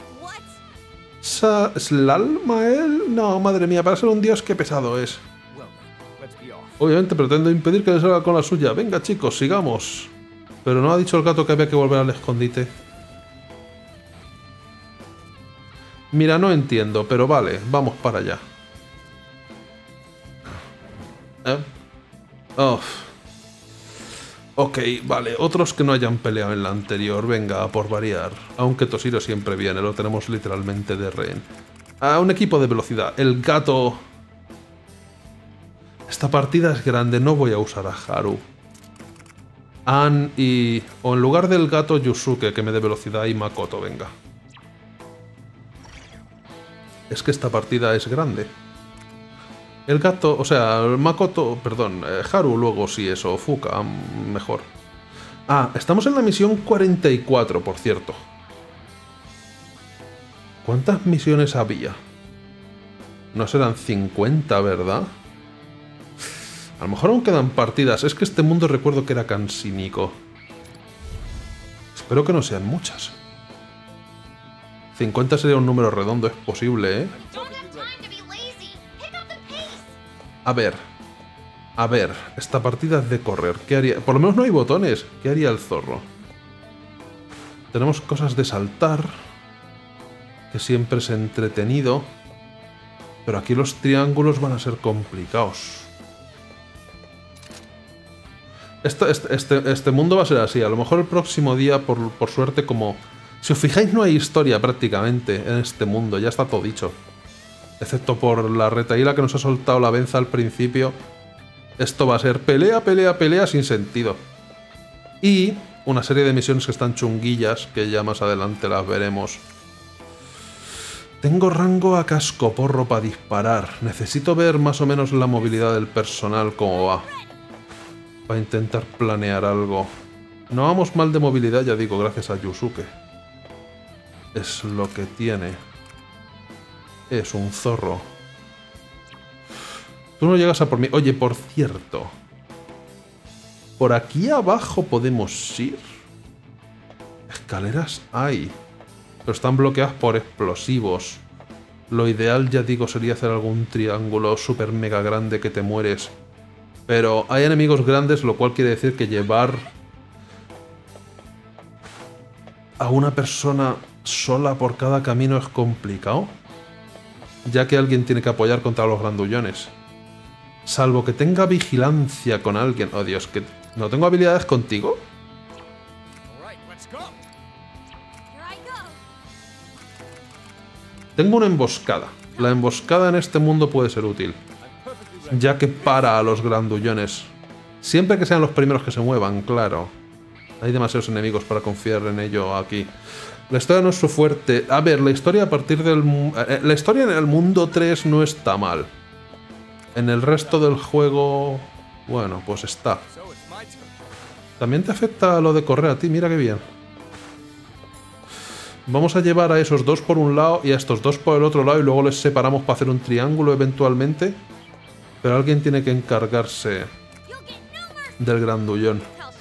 Sa ¿Slalmael? No, madre mía, para ser un dios, qué pesado es. Obviamente pretendo impedir que le salga con la suya. Venga, chicos, sigamos. Pero no ha dicho el gato que había que volver al escondite. Mira, no entiendo, pero vale, vamos para allá. ¿Eh? Oh. Ok, vale, otros que no hayan peleado en la anterior, venga, por variar. Aunque Toshiro siempre viene, lo tenemos literalmente de rehén. A un equipo de velocidad, el gato... Esta partida es grande, no voy a usar a Haru. An y... o en lugar del gato Yusuke, que me dé velocidad, y Makoto, venga. Es que esta partida es grande. El gato, o sea, Makoto, perdón, eh, Haru luego sí eso, Fuka, mejor. Ah, estamos en la misión cuarenta y cuatro, por cierto. ¿Cuántas misiones había? No serán cincuenta, ¿verdad? A lo mejor aún quedan partidas, es que este mundo recuerdo que era cansínico. Espero que no sean muchas. cincuenta sería un número redondo, es posible, ¿eh? A ver, a ver, esta partida es de correr. ¿Qué haría? Por lo menos no hay botones. ¿Qué haría el zorro? Tenemos cosas de saltar, que siempre es entretenido. Pero aquí los triángulos van a ser complicados. Este, este, este, este mundo va a ser así. A lo mejor el próximo día, por, por suerte, como... Si os fijáis, no hay historia prácticamente en este mundo. Ya está todo dicho. Excepto por la retaíla que nos ha soltado Lavenza al principio. Esto va a ser pelea, pelea, pelea sin sentido. Y una serie de misiones que están chunguillas, que ya más adelante las veremos. Tengo rango a cascoporro para disparar. Necesito ver más o menos la movilidad del personal, cómo va. Para intentar planear algo. No vamos mal de movilidad, ya digo, gracias a Yusuke. Es lo que tiene. Es un zorro. Tú no llegas a por mí. Oye, por cierto. Por aquí abajo podemos ir. Escaleras hay. Pero están bloqueadas por explosivos. Lo ideal, ya digo, sería hacer algún triángulo super mega grande que te mueres. Pero hay enemigos grandes, lo cual quiere decir que llevar a una persona sola por cada camino es complicado. Ya que alguien tiene que apoyar contra los grandullones. Salvo que tenga vigilancia con alguien. Oh Dios, que ¿no tengo habilidades contigo? Tengo una emboscada. La emboscada en este mundo puede ser útil. ya que para a los grandullones. Siempre que sean los primeros que se muevan, claro. Hay demasiados enemigos para confiar en ello aquí. La historia no es su fuerte. A ver, la historia a partir del... Eh, la historia en el mundo tres no está mal. En el resto del juego... Bueno, pues está. También te afecta lo de correr a ti, mira qué bien. Vamos a llevar a esos dos por un lado y a estos dos por el otro lado y luego les separamos para hacer un triángulo eventualmente. Pero alguien tiene que encargarse del grandullón.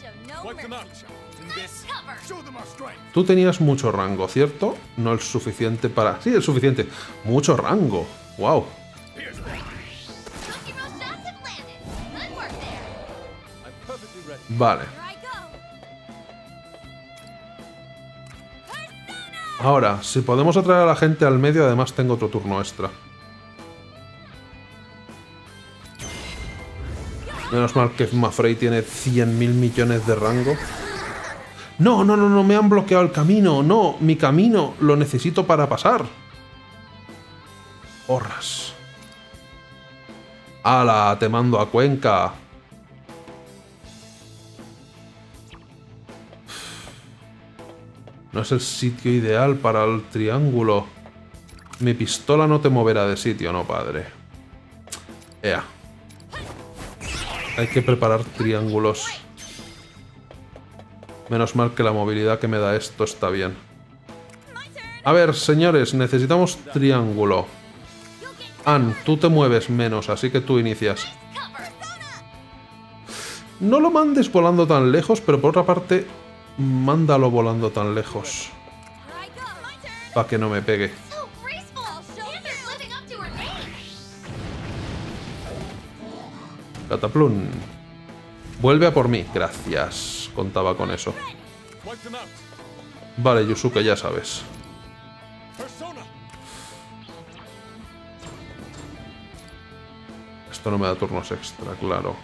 Tú tenías mucho rango, ¿cierto? No el suficiente para... Sí, el suficiente. Mucho rango. Wow. Vale. Ahora, si podemos atraer a la gente al medio, además tengo otro turno extra. Menos mal que Mafrey tiene cien mil millones de rango. No, no, no, no, me han bloqueado el camino. No, mi camino lo necesito para pasar. Horras. ¡Hala! Te mando a Cuenca. No es el sitio ideal para el triángulo. Mi pistola no te moverá de sitio, no, padre. Ea. Hay que preparar triángulos. Menos mal que la movilidad que me da esto está bien. A ver, señores, necesitamos triángulo. Ann, tú te mueves menos, así que tú inicias. No lo mandes volando tan lejos, pero por otra parte, mándalo volando tan lejos. Para que no me pegue. Cataplum. Vuelve a por mí. Gracias. Contaba con eso. Vale, Yusuke, ya sabes. Esto no me da turnos extra, claro.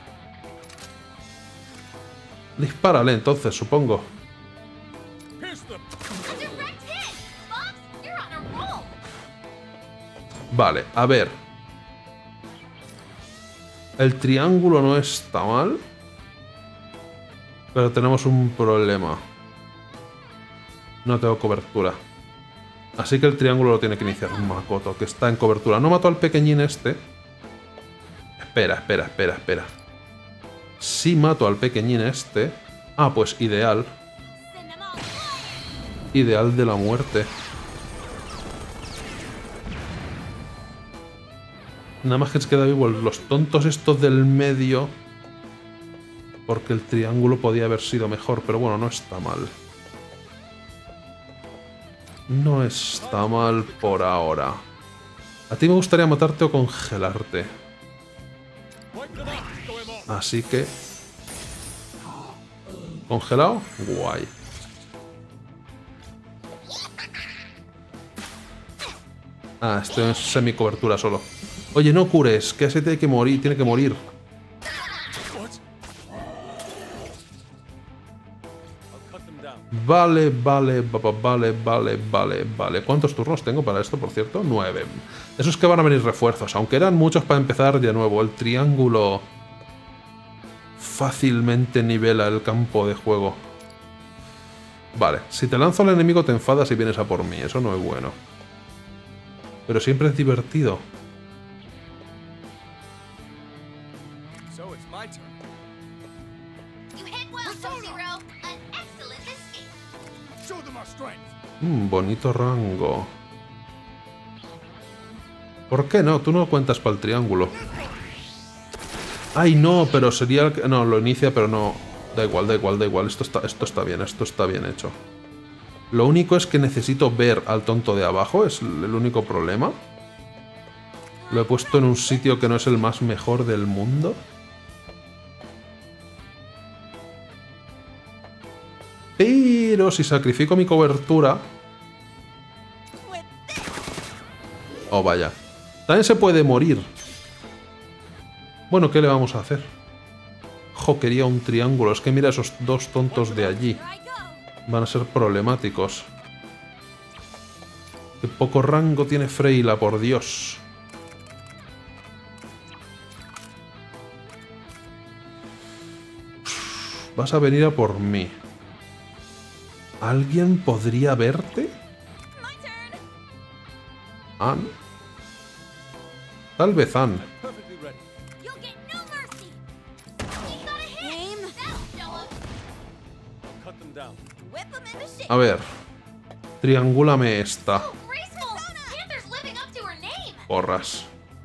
Dispárale entonces, supongo. Vale, a ver. El triángulo no está mal. Pero tenemos un problema. No tengo cobertura. Así que el triángulo lo tiene que iniciar Makoto, que está en cobertura. No mató al pequeñín este. Espera, espera, espera, espera. Si mato al pequeñín este... Ah, pues ideal. Ideal de la muerte. Nada más que se queda vivo los tontos estos del medio. Porque el triángulo podía haber sido mejor, pero bueno, no está mal. No está mal por ahora. A ti me gustaría matarte o congelarte. Así que... ¿Congelado? Guay. Ah, estoy en semi-cobertura solo. Oye, no cures, que ese tiene que morir, tiene que morir. Vale, vale, vale, vale, vale, vale. ¿Cuántos turnos tengo para esto, por cierto? Nueve. Eso es que van a venir refuerzos, aunque eran muchos para empezar de nuevo. El triángulo fácilmente nivela el campo de juego. Vale, si te lanzo al enemigo te enfadas y vienes a por mí. Eso no es bueno. Pero siempre es divertido. Mm, bonito rango. ¿Por qué no? Tú no cuentas para el triángulo. Ay, no, pero sería... No, lo inicia, pero no... Da igual, da igual, da igual. Esto está, esto está bien, esto está bien hecho. Lo único es que necesito ver al tonto de abajo. Es el único problema. Lo he puesto en un sitio que no es el más mejor del mundo. Pero si sacrifico mi cobertura... Oh, vaya. También se puede morir. Bueno, ¿qué le vamos a hacer? Jo, quería un triángulo. Es que mira esos dos tontos de allí. Van a ser problemáticos. Qué poco rango tiene Freyla, por Dios. Vas a venir a por mí. ¿Alguien podría verte? ¿Ann? Tal vez Ann. A ver. Triangúlame esta. Porras.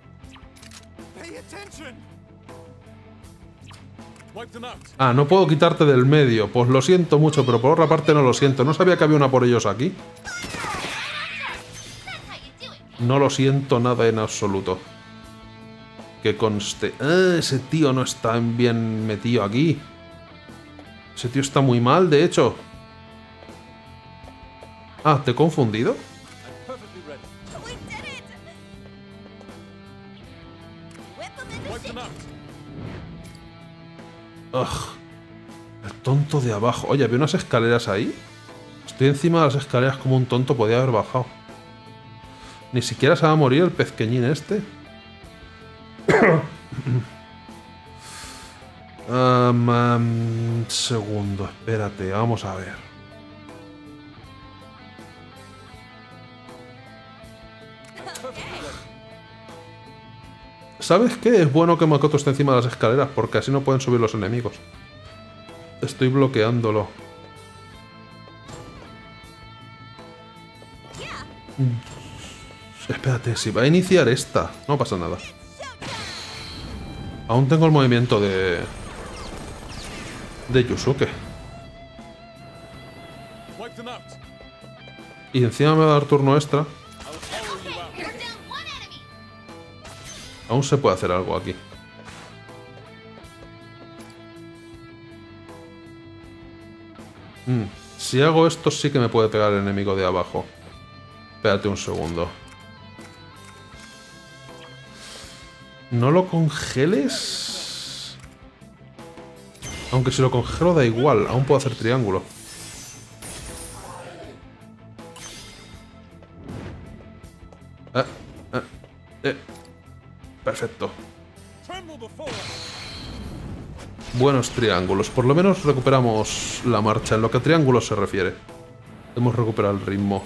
Ah, no puedo quitarte del medio. Pues lo siento mucho, pero por otra parte no lo siento. No sabía que había una por ellos aquí. No lo siento nada en absoluto. Que conste. Ah, ese tío no está bien metido aquí. Ese tío está muy mal, de hecho. Ah, ¿te he confundido? Ugh. El tonto de abajo. Oye, ¿había unas escaleras ahí? Estoy encima de las escaleras como un tonto. Podía haber bajado. Ni siquiera se va a morir el pezqueñín este. um, um, segundo, espérate. Vamos a ver. ¿Sabes qué? Es bueno que Makoto esté encima de las escaleras, porque así no pueden subir los enemigos. Estoy bloqueándolo. Espérate, si va a iniciar esta. No pasa nada. Aún tengo el movimiento de... de Yusuke. Y encima me va a dar turno extra. Aún se puede hacer algo aquí. Mm, si hago esto sí que me puede pegar el enemigo de abajo. Espérate un segundo. ¿No lo congeles? Aunque si lo congelo da igual. Aún puedo hacer triángulo. Eh, eh, eh. Perfecto. Buenos triángulos. Por lo menos recuperamos la marcha en lo que a triángulos se refiere. Hemos recuperado el ritmo.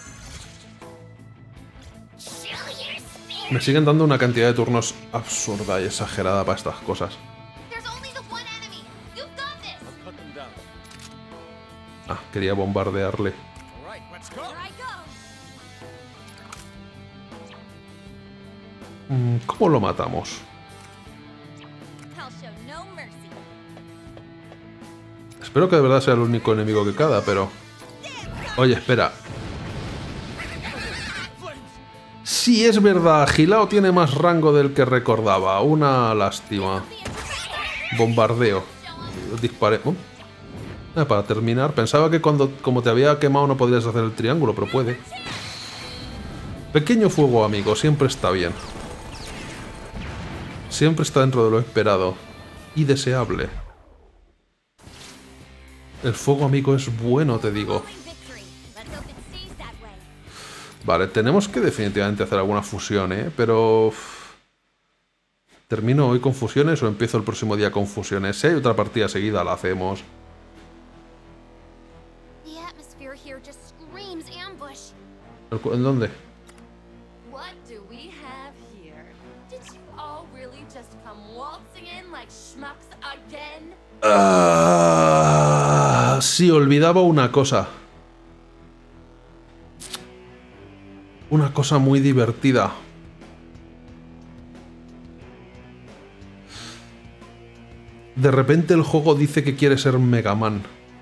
Me siguen dando una cantidad de turnos absurda y exagerada para estas cosas. Ah, quería bombardearle. ¿Cómo lo matamos? Espero que de verdad sea el único enemigo que cada, pero... Oye, espera. Sí, es verdad. Hilao tiene más rango del que recordaba. Una lástima. Bombardeo. Disparé. Oh. Eh, para terminar, pensaba que cuando como te había quemado no podrías hacer el triángulo, pero puede. Pequeño fuego, amigo. Siempre está bien. Siempre está dentro de lo esperado y deseable. El fuego, amigo, es bueno, te digo. Vale, tenemos que definitivamente hacer alguna fusión, ¿eh? Pero... ¿termino hoy con fusiones o empiezo el próximo día con fusiones? Si hay otra partida seguida, la hacemos. ¿En dónde? Ah, sí, olvidaba una cosa. Una cosa muy divertida. De repente el juego dice que quiere ser Mega Man.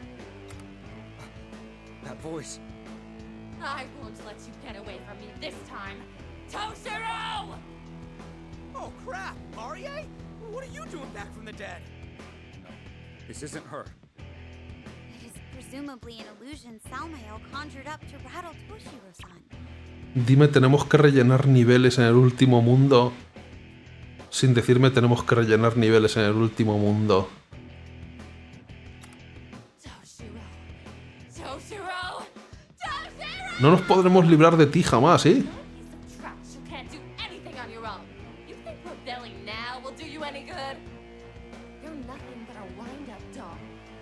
This isn't her. It is presumably an illusion Salmael conjured up to rattle Toshiro-san. Dime, ¿tenemos que rellenar niveles en el último mundo? Sin decirme tenemos que rellenar niveles en el último mundo. No nos podremos librar de ti jamás, ¿eh?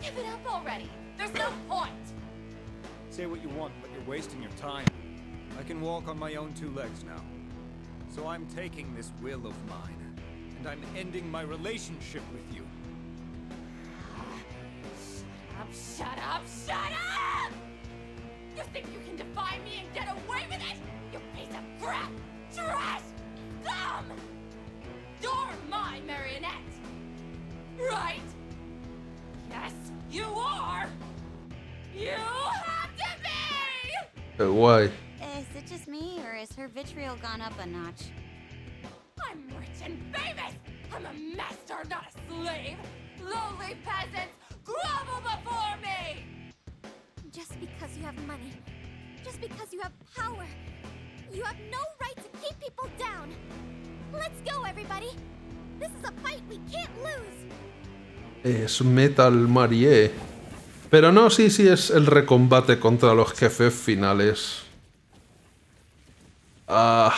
Give it up already. There's no point. Say what you want, but you're wasting your time. I can walk on my own two legs now. So I'm taking this will of mine, and I'm ending my relationship with you. Shut up, shut up, shut up! You think you can defy me and get away with it? You piece of crap! Trash! Scum! You're my marionette! Right? Yes, you are! You have to be! Uh, why? Is it just me, or is her vitriol gone up a notch? I'm rich and famous! I'm a master, not a slave! Lowly peasants, grovel before me! Just because you have money, just because you have power, you have no right to keep people down. Let's go, everybody. This is a fight we can't lose. Es Metal Marie. Pero no, sí, sí, es el recombate contra los jefes finales. Ah,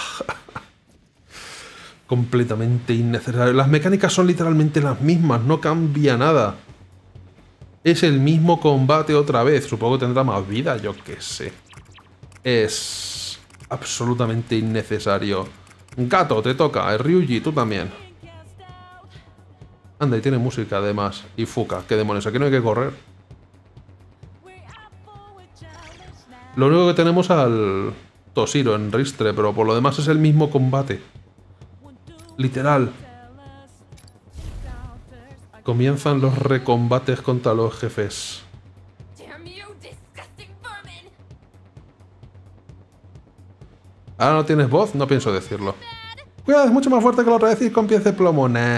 completamente innecesario. Las mecánicas son literalmente las mismas, no cambia nada. Es el mismo combate otra vez. Supongo que tendrá más vida, yo qué sé. Es absolutamente innecesario. Gato, te toca. Ryuji, tú también. Anda, y tiene música además. Y Fuka, qué demonios, aquí no hay que correr. Lo único que tenemos al Toshiro en Ristre, pero por lo demás es el mismo combate. Literal. Comienzan los recombates contra los jefes. Ahora no tienes voz, no pienso decirlo. Cuidado, es mucho más fuerte que la otra vez y con pies de plomo. Nah.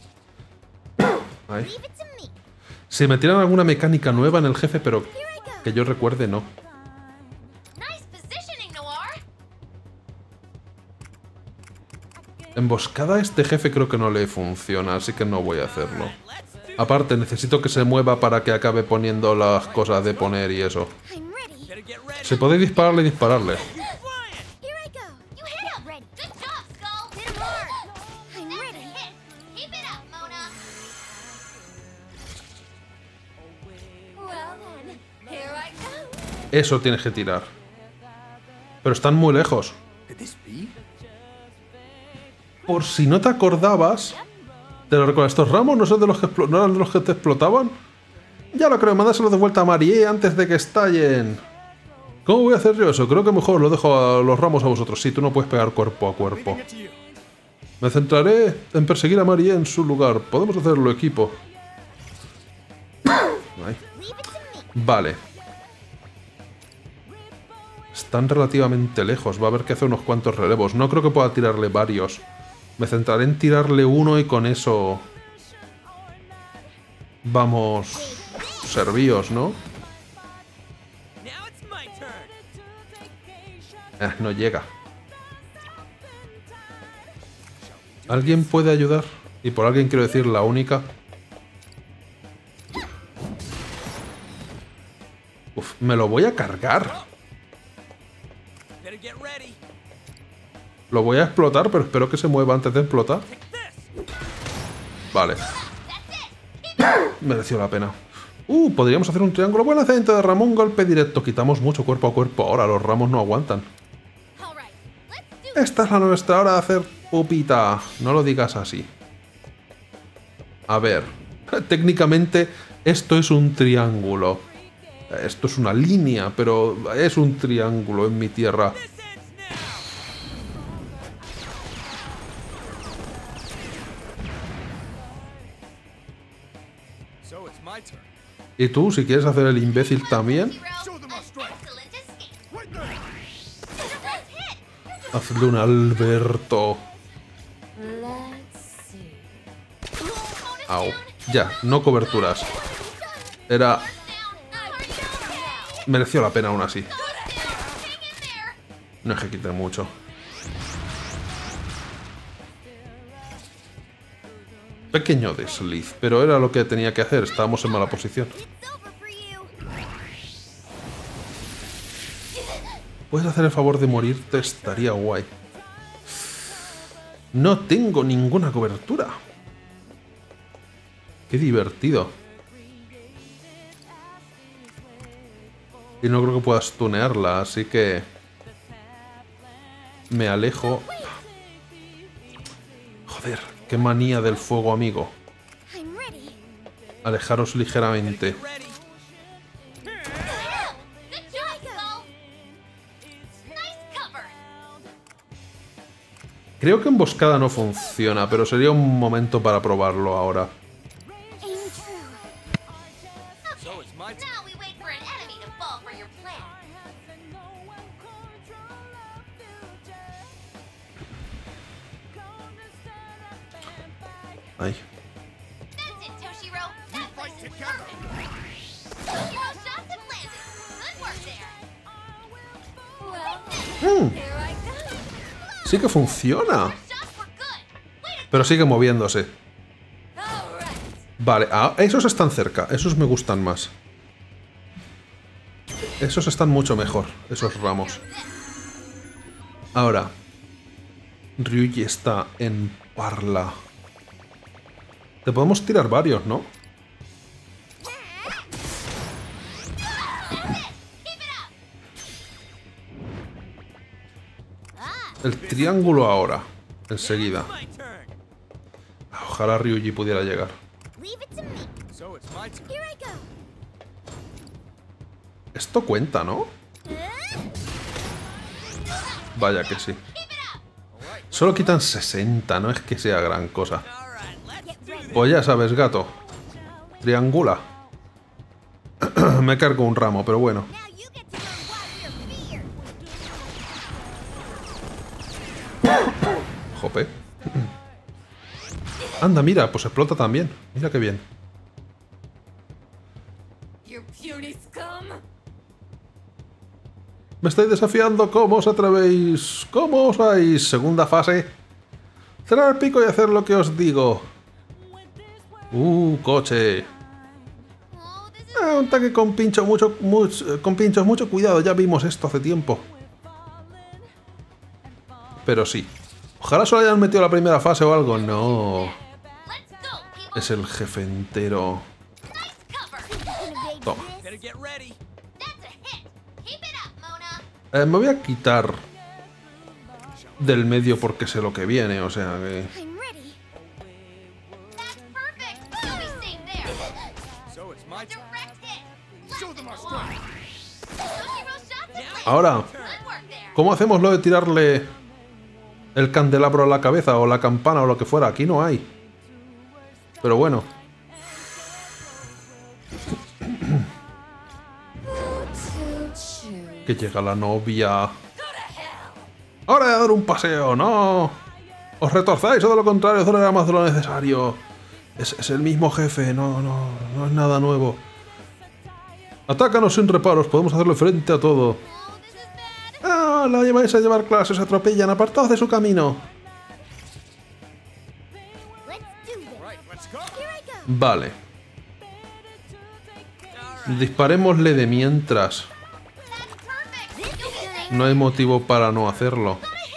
Ahí. Si metieran alguna mecánica nueva en el jefe, pero que yo recuerde, no. Emboscada a este jefe creo que no le funciona, así que no voy a hacerlo. Aparte, necesito que se mueva para que acabe poniendo las cosas de poner y eso. Si podéis dispararle, dispararle. Eso tienes que tirar. Pero están muy lejos. Por si no te acordabas, te lo recuerdo, estos ramos no son de los que, ¿no eran de los que te explotaban? Ya lo creo, mandáselo de vuelta a Marie antes de que estallen. ¿Cómo voy a hacer yo eso? Creo que mejor lo dejo a los ramos a vosotros. Sí, tú no puedes pegar cuerpo a cuerpo. Me centraré en perseguir a Marie en su lugar. Podemos hacerlo, equipo. Ahí. Vale. Están relativamente lejos. Va a haber que hacer unos cuantos relevos. No creo que pueda tirarle varios. Me centraré en tirarle uno y con eso... Vamos... Servíos, ¿no? Eh, no llega. ¿Alguien puede ayudar? Y por alguien quiero decir la única. Uf, me lo voy a cargar. Lo voy a explotar, pero espero que se mueva antes de explotar. Vale. Mereció la pena. Uh, podríamos hacer un triángulo. Buen acento de Ramón, golpe directo. Quitamos mucho cuerpo a cuerpo ahora. Los ramos no aguantan. Esta es la nuestra hora de hacer pupita. No lo digas así. A ver. Técnicamente esto es un triángulo. Esto es una línea, pero es un triángulo en mi tierra. ¿Y tú, si quieres hacer el imbécil también? Hazle un Alberto. Au. Ya, no coberturas. Era... Mereció la pena aún así. No es que quite mucho. Pequeño desliz, pero era lo que tenía que hacer. Estábamos en mala posición. ¿Puedes hacer el favor de morirte? Estaría guay. No tengo ninguna cobertura. Qué divertido. Y no creo que puedas tunearla, así que... me alejo. Joder, qué manía del fuego, amigo. Alejaros ligeramente. Creo que emboscada no funciona, pero sería un momento para probarlo ahora. Ay. Mm. Sí que funciona. Pero sigue moviéndose. Vale, ah, esos están cerca. Esos me gustan más. Esos están mucho mejor, esos ramos. Ahora, Ryuji está en Parla. Te podemos tirar varios, ¿no? El triángulo ahora, enseguida. Ojalá Ryuji pudiera llegar. Esto cuenta, ¿no? Vaya que sí. Solo quitan sesenta, no es que sea gran cosa. Pues ya sabes, gato. Triangula. Me cargo un ramo, pero bueno. Jope. Anda, mira, pues explota también. Mira qué bien. Me estáis desafiando, ¿cómo os atrevéis? ¿Cómo os vais? Segunda fase. Cerrar el pico y hacer lo que os digo. Uh, coche. Ah, un tanque con pincho mucho, mucho, con pinchos, mucho cuidado. Ya vimos esto hace tiempo. Pero sí. Ojalá solo hayan metido la primera fase o algo. No. Es el jefe entero. Toma. Eh, me voy a quitar del medio porque sé lo que viene, o sea que... Ahora, ¿cómo hacemos lo de tirarle el candelabro a la cabeza o la campana o lo que fuera? Aquí no hay. Pero bueno. Que llega la novia. Ahora voy a dar un paseo, no. Os retorzáis o de lo contrario, solo era más de lo necesario. Es, es el mismo jefe, no, no, no es nada nuevo. Atácanos sin reparos, podemos hacerle frente a todo. Ah, la lleváis a llevar clases, atropellan, apartados de su camino. Vale. Disparémosle de mientras. No hay motivo para no hacerlo.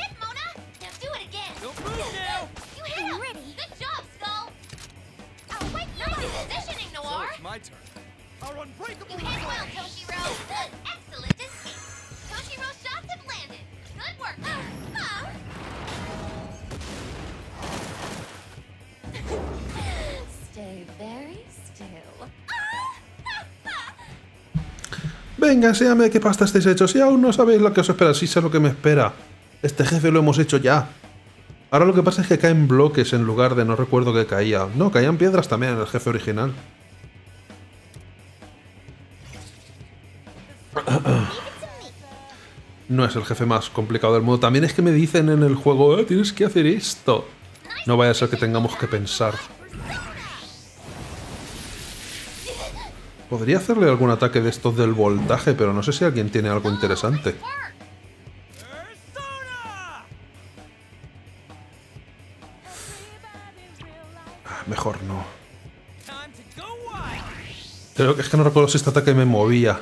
Venga, enséñame de qué pasta estáis hechos. Si aún no sabéis lo que os espera, sí sé lo que me espera. Este jefe lo hemos hecho ya. Ahora lo que pasa es que caen bloques en lugar de no recuerdo que caía. No, caían piedras también en el jefe original. No es el jefe más complicado del mundo. También es que me dicen en el juego, eh, tienes que hacer esto. No vaya a ser que tengamos que pensar. Podría hacerle algún ataque de estos del voltaje, pero no sé si alguien tiene algo interesante. Ah, mejor no. Creo que es que no recuerdo si este ataque me movía.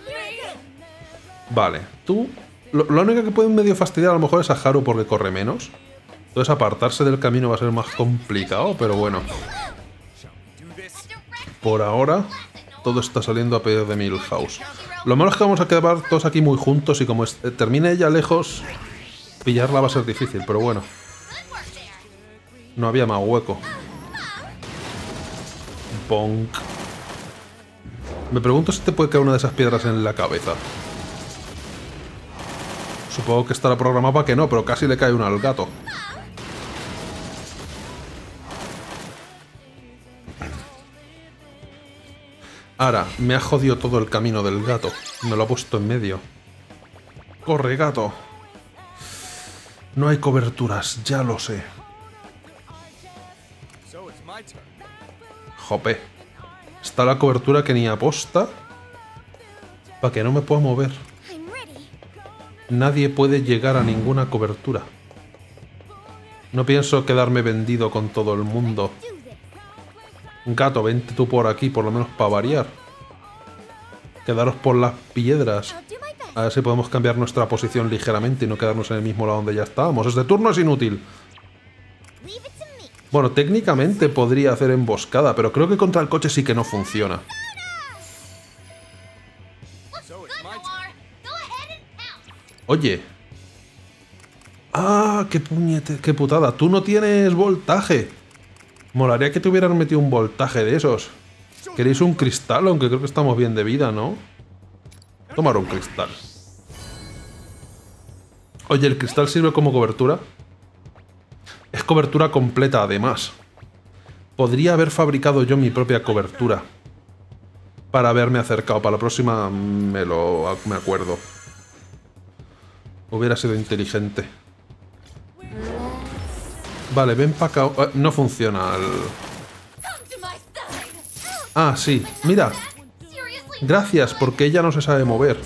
Vale, tú... Lo, lo único que puede medio fastidiar a lo mejor es a Haru porque corre menos. Entonces apartarse del camino va a ser más complicado, pero bueno. Por ahora... Todo está saliendo a pedir de Milhouse. Lo malo es que vamos a quedar todos aquí muy juntos y como es, eh, termine ella lejos, pillarla va a ser difícil, pero bueno. No había más hueco. Bonk. Me pregunto si te puede caer una de esas piedras en la cabeza. Supongo que estará programado para que no, pero casi le cae una al gato. Ahora, me ha jodido todo el camino del gato. Me lo ha puesto en medio. ¡Corre, gato! No hay coberturas, ya lo sé. Jope. Está la cobertura que ni aposta. Para que no me pueda mover. Nadie puede llegar a ninguna cobertura. No pienso quedarme vendido con todo el mundo. Gato, vente tú por aquí, por lo menos para variar. Quedaros por las piedras. A ver si podemos cambiar nuestra posición ligeramente y no quedarnos en el mismo lado donde ya estábamos. Este turno es inútil. Bueno, técnicamente podría hacer emboscada, pero creo que contra el coche sí que no funciona. Oye. Ah, qué puñete, qué putada. Tú no tienes voltaje. Molaría que te hubieran metido un voltaje de esos. ¿Queréis un cristal? Aunque creo que estamos bien de vida, ¿no? Tomar un cristal. Oye, ¿el cristal sirve como cobertura? Es cobertura completa, además. Podría haber fabricado yo mi propia cobertura. Para haberme acercado. Para la próxima me lo me acuerdo. Hubiera sido inteligente. Vale, ven para acá. Eh, no funciona el... Ah, sí. Mira. Gracias, porque ella no se sabe mover.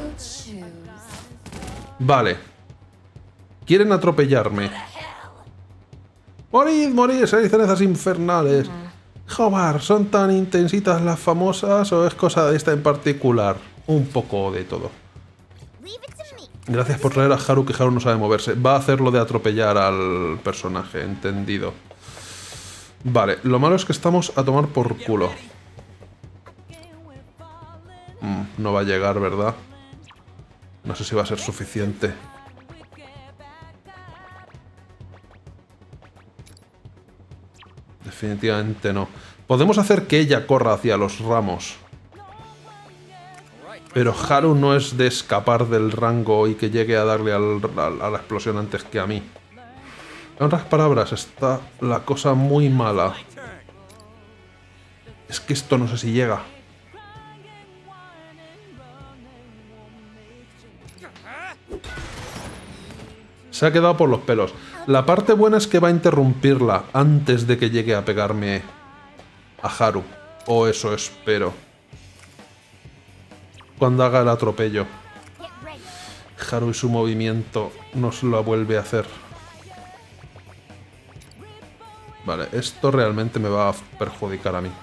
Vale. Quieren atropellarme. ¡Morid, morid! ¡Seis cenizas infernales! Jobar, ¿son tan intensitas las famosas o es cosa de esta en particular? Un poco de todo. Gracias por traer a Haru, que Haru no sabe moverse. Va a hacer lo de atropellar al personaje, entendido. Vale, lo malo es que estamos a tomar por culo. Mm, no va a llegar, ¿verdad? No sé si va a ser suficiente. Definitivamente no. Podemos hacer que ella corra hacia los ramos. Pero Haru no es de escapar del rango y que llegue a darle al, a, a la explosión antes que a mí. En otras palabras, está la cosa muy mala. Es que esto no sé si llega. Se ha quedado por los pelos. La parte buena es que va a interrumpirla antes de que llegue a pegarme a Haru. O eso espero. Cuando haga el atropello. Haru y su movimiento nos lo vuelve a hacer. Vale, esto realmente me va a perjudicar a mí.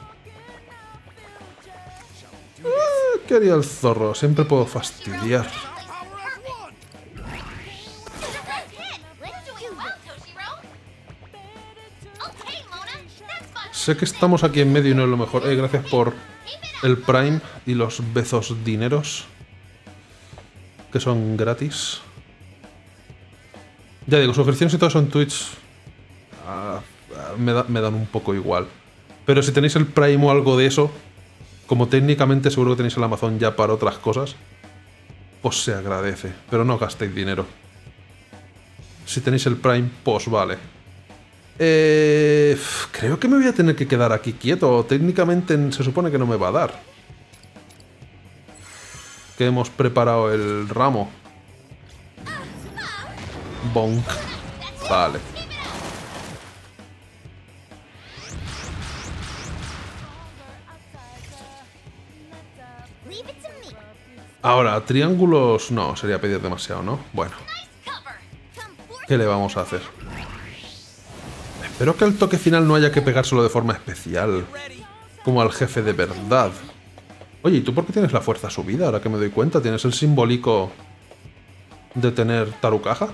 Ah, ¿qué haría el zorro? Siempre puedo fastidiar. Sé que estamos aquí en medio y no es lo mejor. Eh, gracias por el Prime y los bezos dineros. Que son gratis. Ya digo, suscripciones y todo eso en Twitch. Ah, me, da, me dan un poco igual. Pero si tenéis el Prime o algo de eso, como técnicamente seguro que tenéis el Amazon ya para otras cosas, pues se agradece. Pero no gastéis dinero. Si tenéis el Prime, pues vale. Eh, creo que me voy a tener que quedar aquí quieto. Técnicamente se supone que no me va a dar. Que hemos preparado el ramo. Bonk. Vale. Ahora, triángulos... No, sería pedir demasiado, ¿no? Bueno. ¿Qué le vamos a hacer? Espero que al toque final no haya que pegárselo de forma especial. Como al jefe de verdad. Oye, ¿y tú por qué tienes la fuerza subida? Ahora que me doy cuenta, ¿tienes el simbólico de tener Tarukaja?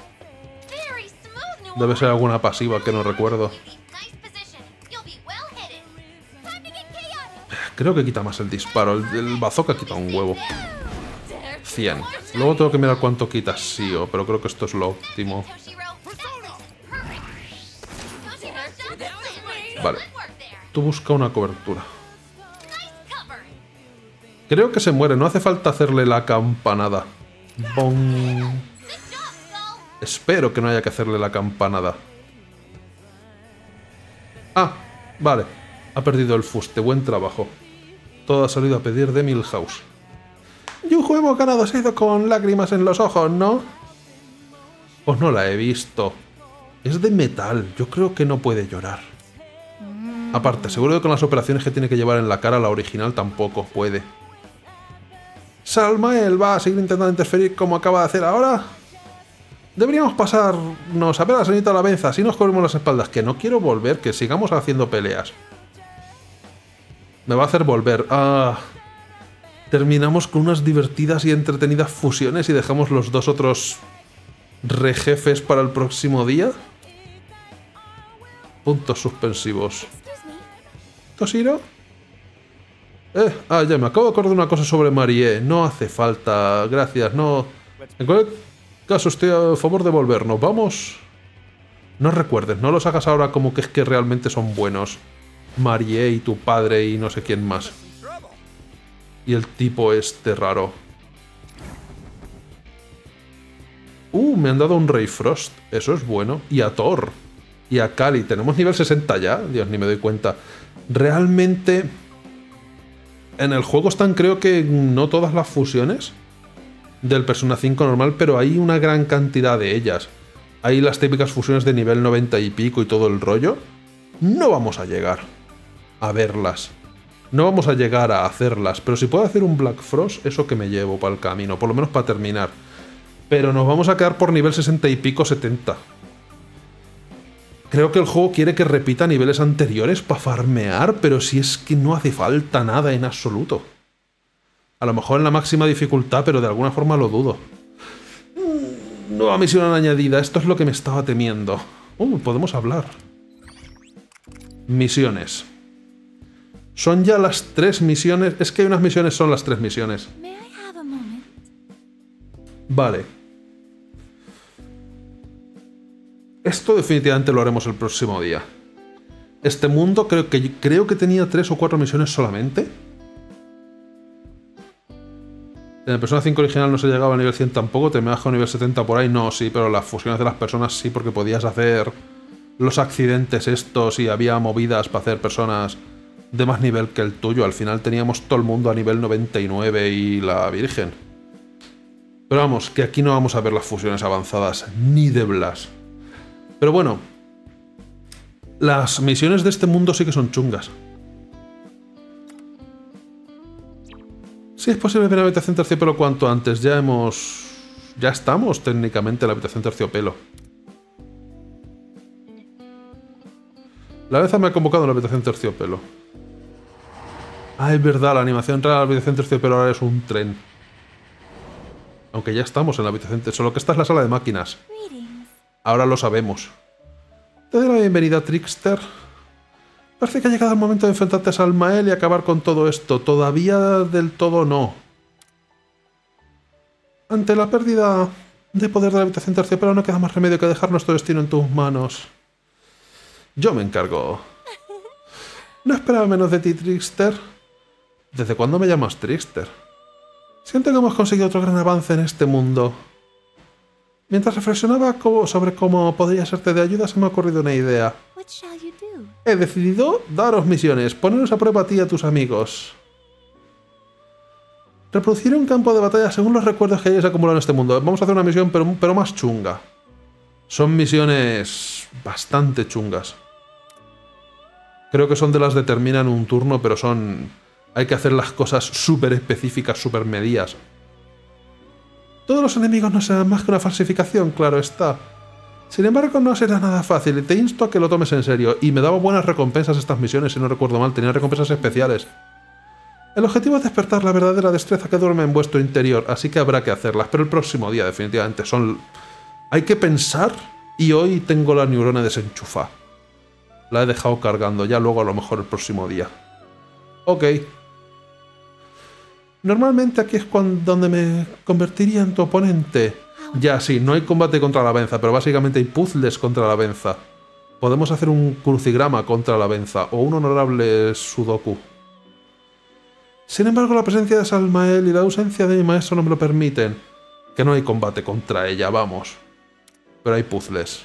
Debe ser alguna pasiva que no recuerdo. Creo que quita más el disparo. El, el bazooka quita un huevo. cien. Luego tengo que mirar cuánto quita Shio, pero creo que esto es lo óptimo. Vale. Tú busca una cobertura. Creo que se muere. No hace falta hacerle la campanada. Bong. Espero que no haya que hacerle la campanada. Ah, vale. Ha perdido el fuste. Buen trabajo. Todo ha salido a pedir de Milhouse. Yuju, hemos ganado. Se ha ido con lágrimas en los ojos, ¿no? Pues no la he visto. Es de metal. Yo creo que no puede llorar. Aparte, seguro que con las operaciones que tiene que llevar en la cara, la original tampoco puede. ¿Salmael va a seguir intentando interferir como acaba de hacer ahora? Deberíamos pasarnos a ver a la señorita Lavenza, así nos cubrimos las espaldas. Que no quiero volver, que sigamos haciendo peleas. Me va a hacer volver. Ah, terminamos con unas divertidas y entretenidas fusiones y dejamos los dos otros rejefes para el próximo día. Puntos suspensivos. ¿Toshiro? Eh, ah, ya me acabo de acordar una cosa sobre Marie. No hace falta, gracias, no... En cualquier caso estoy a favor de volvernos. Vamos... No recuerdes, no los hagas ahora como que es que realmente son buenos. Marie y tu padre y no sé quién más. Y el tipo este raro. Uh, me han dado un Ray Frost. Eso es bueno. Y a Thor. Y a Kali. ¿Tenemos nivel sesenta ya? Dios, ni me doy cuenta. Realmente... En el juego están, creo que no todas las fusiones del Persona cinco normal, pero hay una gran cantidad de ellas. Hay las típicas fusiones de nivel noventa y pico y todo el rollo. No vamos a llegar a verlas. No vamos a llegar a hacerlas, pero si puedo hacer un Black Frost, eso que me llevo para el camino, por lo menos para terminar. Pero nos vamos a quedar por nivel sesenta y pico, setenta. Creo que el juego quiere que repita niveles anteriores para farmear, pero si es que no hace falta nada en absoluto. A lo mejor en la máxima dificultad, pero de alguna forma lo dudo. Nueva misión añadida, esto es lo que me estaba temiendo. Uh, podemos hablar. Misiones. Son ya las tres misiones. Es que hay unas misiones, son las tres misiones. Vale. Esto definitivamente lo haremos el próximo día. Este mundo creo que, creo que tenía tres o cuatro misiones solamente. En el Persona cinco original no se llegaba a nivel cien tampoco. Te me bajo a nivel setenta por ahí. No, sí, pero las fusiones de las personas sí, porque podías hacer los accidentes estos y había movidas para hacer personas de más nivel que el tuyo. Al final teníamos todo el mundo a nivel noventa y nueve y la Virgen. Pero vamos, que aquí no vamos a ver las fusiones avanzadas ni de Blas. Pero bueno, las misiones de este mundo sí que son chungas. Si es posible ver la habitación terciopelo cuanto antes. Ya hemos... Ya estamos técnicamente en la habitación terciopelo. La Beza me ha convocado en la habitación terciopelo. Ah, es verdad, la animación real de la habitación terciopelo ahora es un tren. Aunque ya estamos en la habitación terciopelo. Solo que esta es la sala de máquinas. Ahora lo sabemos. Te doy la bienvenida, Trickster. Parece que ha llegado el momento de enfrentarte a Salmael y acabar con todo esto. Todavía del todo no. Ante la pérdida de poder de la habitación terciopelo no queda más remedio que dejar nuestro destino en tus manos. Yo me encargo. No esperaba menos de ti, Trickster. ¿Desde cuándo me llamas Trickster? Siento que hemos conseguido otro gran avance en este mundo. Mientras reflexionaba sobre cómo podría serte de ayuda, se me ha ocurrido una idea. He decidido daros misiones, poneros a prueba a ti y a tus amigos. Reproducir un campo de batalla según los recuerdos que hayáis acumulado en este mundo. Vamos a hacer una misión, pero, pero más chunga. Son misiones bastante chungas. Creo que son de las que terminan un turno, pero son... Hay que hacer las cosas súper específicas, súper medidas. Todos los enemigos no serán más que una falsificación, claro está. Sin embargo, no será nada fácil y te insto a que lo tomes en serio. Y me daba buenas recompensas estas misiones, si no recuerdo mal. Tenía recompensas especiales. El objetivo es despertar la verdadera destreza que duerme en vuestro interior, así que habrá que hacerlas. Pero el próximo día, definitivamente, son... Hay que pensar y hoy tengo la neurona desenchufada. La he dejado cargando, ya luego a lo mejor el próximo día. Ok, Normalmente aquí es cuando, donde me convertiría en tu oponente. Ya, sí, no hay combate contra la Venza, pero básicamente hay puzzles contra la Venza. Podemos hacer un crucigrama contra la Venza o un honorable sudoku. Sin embargo, la presencia de Salmael y la ausencia de mi maestro no me lo permiten. Que no hay combate contra ella, vamos. Pero hay puzzles.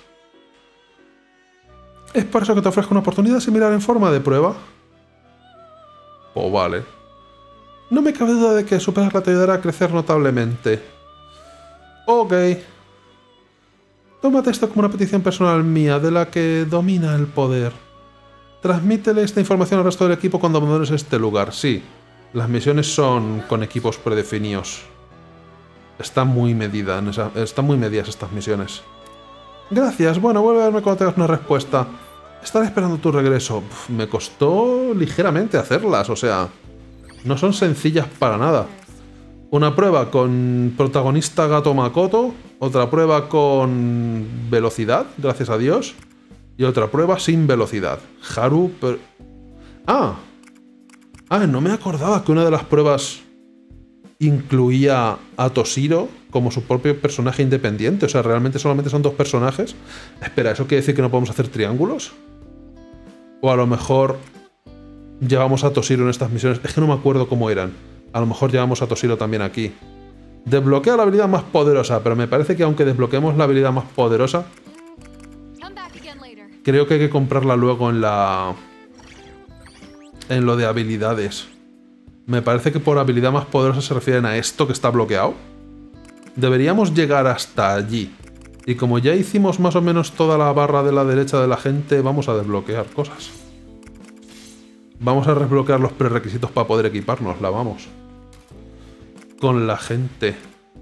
¿Es por eso que te ofrezco una oportunidad similar en forma de prueba? Oh, vale. No me cabe duda de que superarla te ayudará a crecer notablemente. Ok. Tómate esto como una petición personal mía, de la que domina el poder. Transmítele esta información al resto del equipo cuando abandones este lugar. Sí, las misiones son con equipos predefinidos. Están muy medidas, esa, están muy medidas estas misiones. Gracias, bueno, vuelve a verme cuando tengas una respuesta. Estaré esperando tu regreso. Uf, me costó ligeramente hacerlas, o sea, no son sencillas para nada. Una prueba con protagonista Gato Makoto, otra prueba con velocidad, gracias a Dios, y otra prueba sin velocidad. Haru... Per... Ah, ah, no me acordaba que una de las pruebas incluía a Toshiro como su propio personaje independiente. O sea, realmente solamente son dos personajes. Espera, ¿eso quiere decir que no podemos hacer triángulos? O a lo mejor llevamos a Toshiro en estas misiones. Es que no me acuerdo cómo eran. A lo mejor llevamos a Toshiro también aquí. Desbloquea la habilidad más poderosa, pero me parece que aunque desbloqueemos la habilidad más poderosa, creo que hay que comprarla luego en la... en lo de habilidades. Me parece que por habilidad más poderosa se refieren a esto que está bloqueado. Deberíamos llegar hasta allí. Y como ya hicimos más o menos toda la barra de la derecha de la gente, vamos a desbloquear cosas. Vamos a desbloquear los prerequisitos para poder equipárnosla, vamos. Con la gente.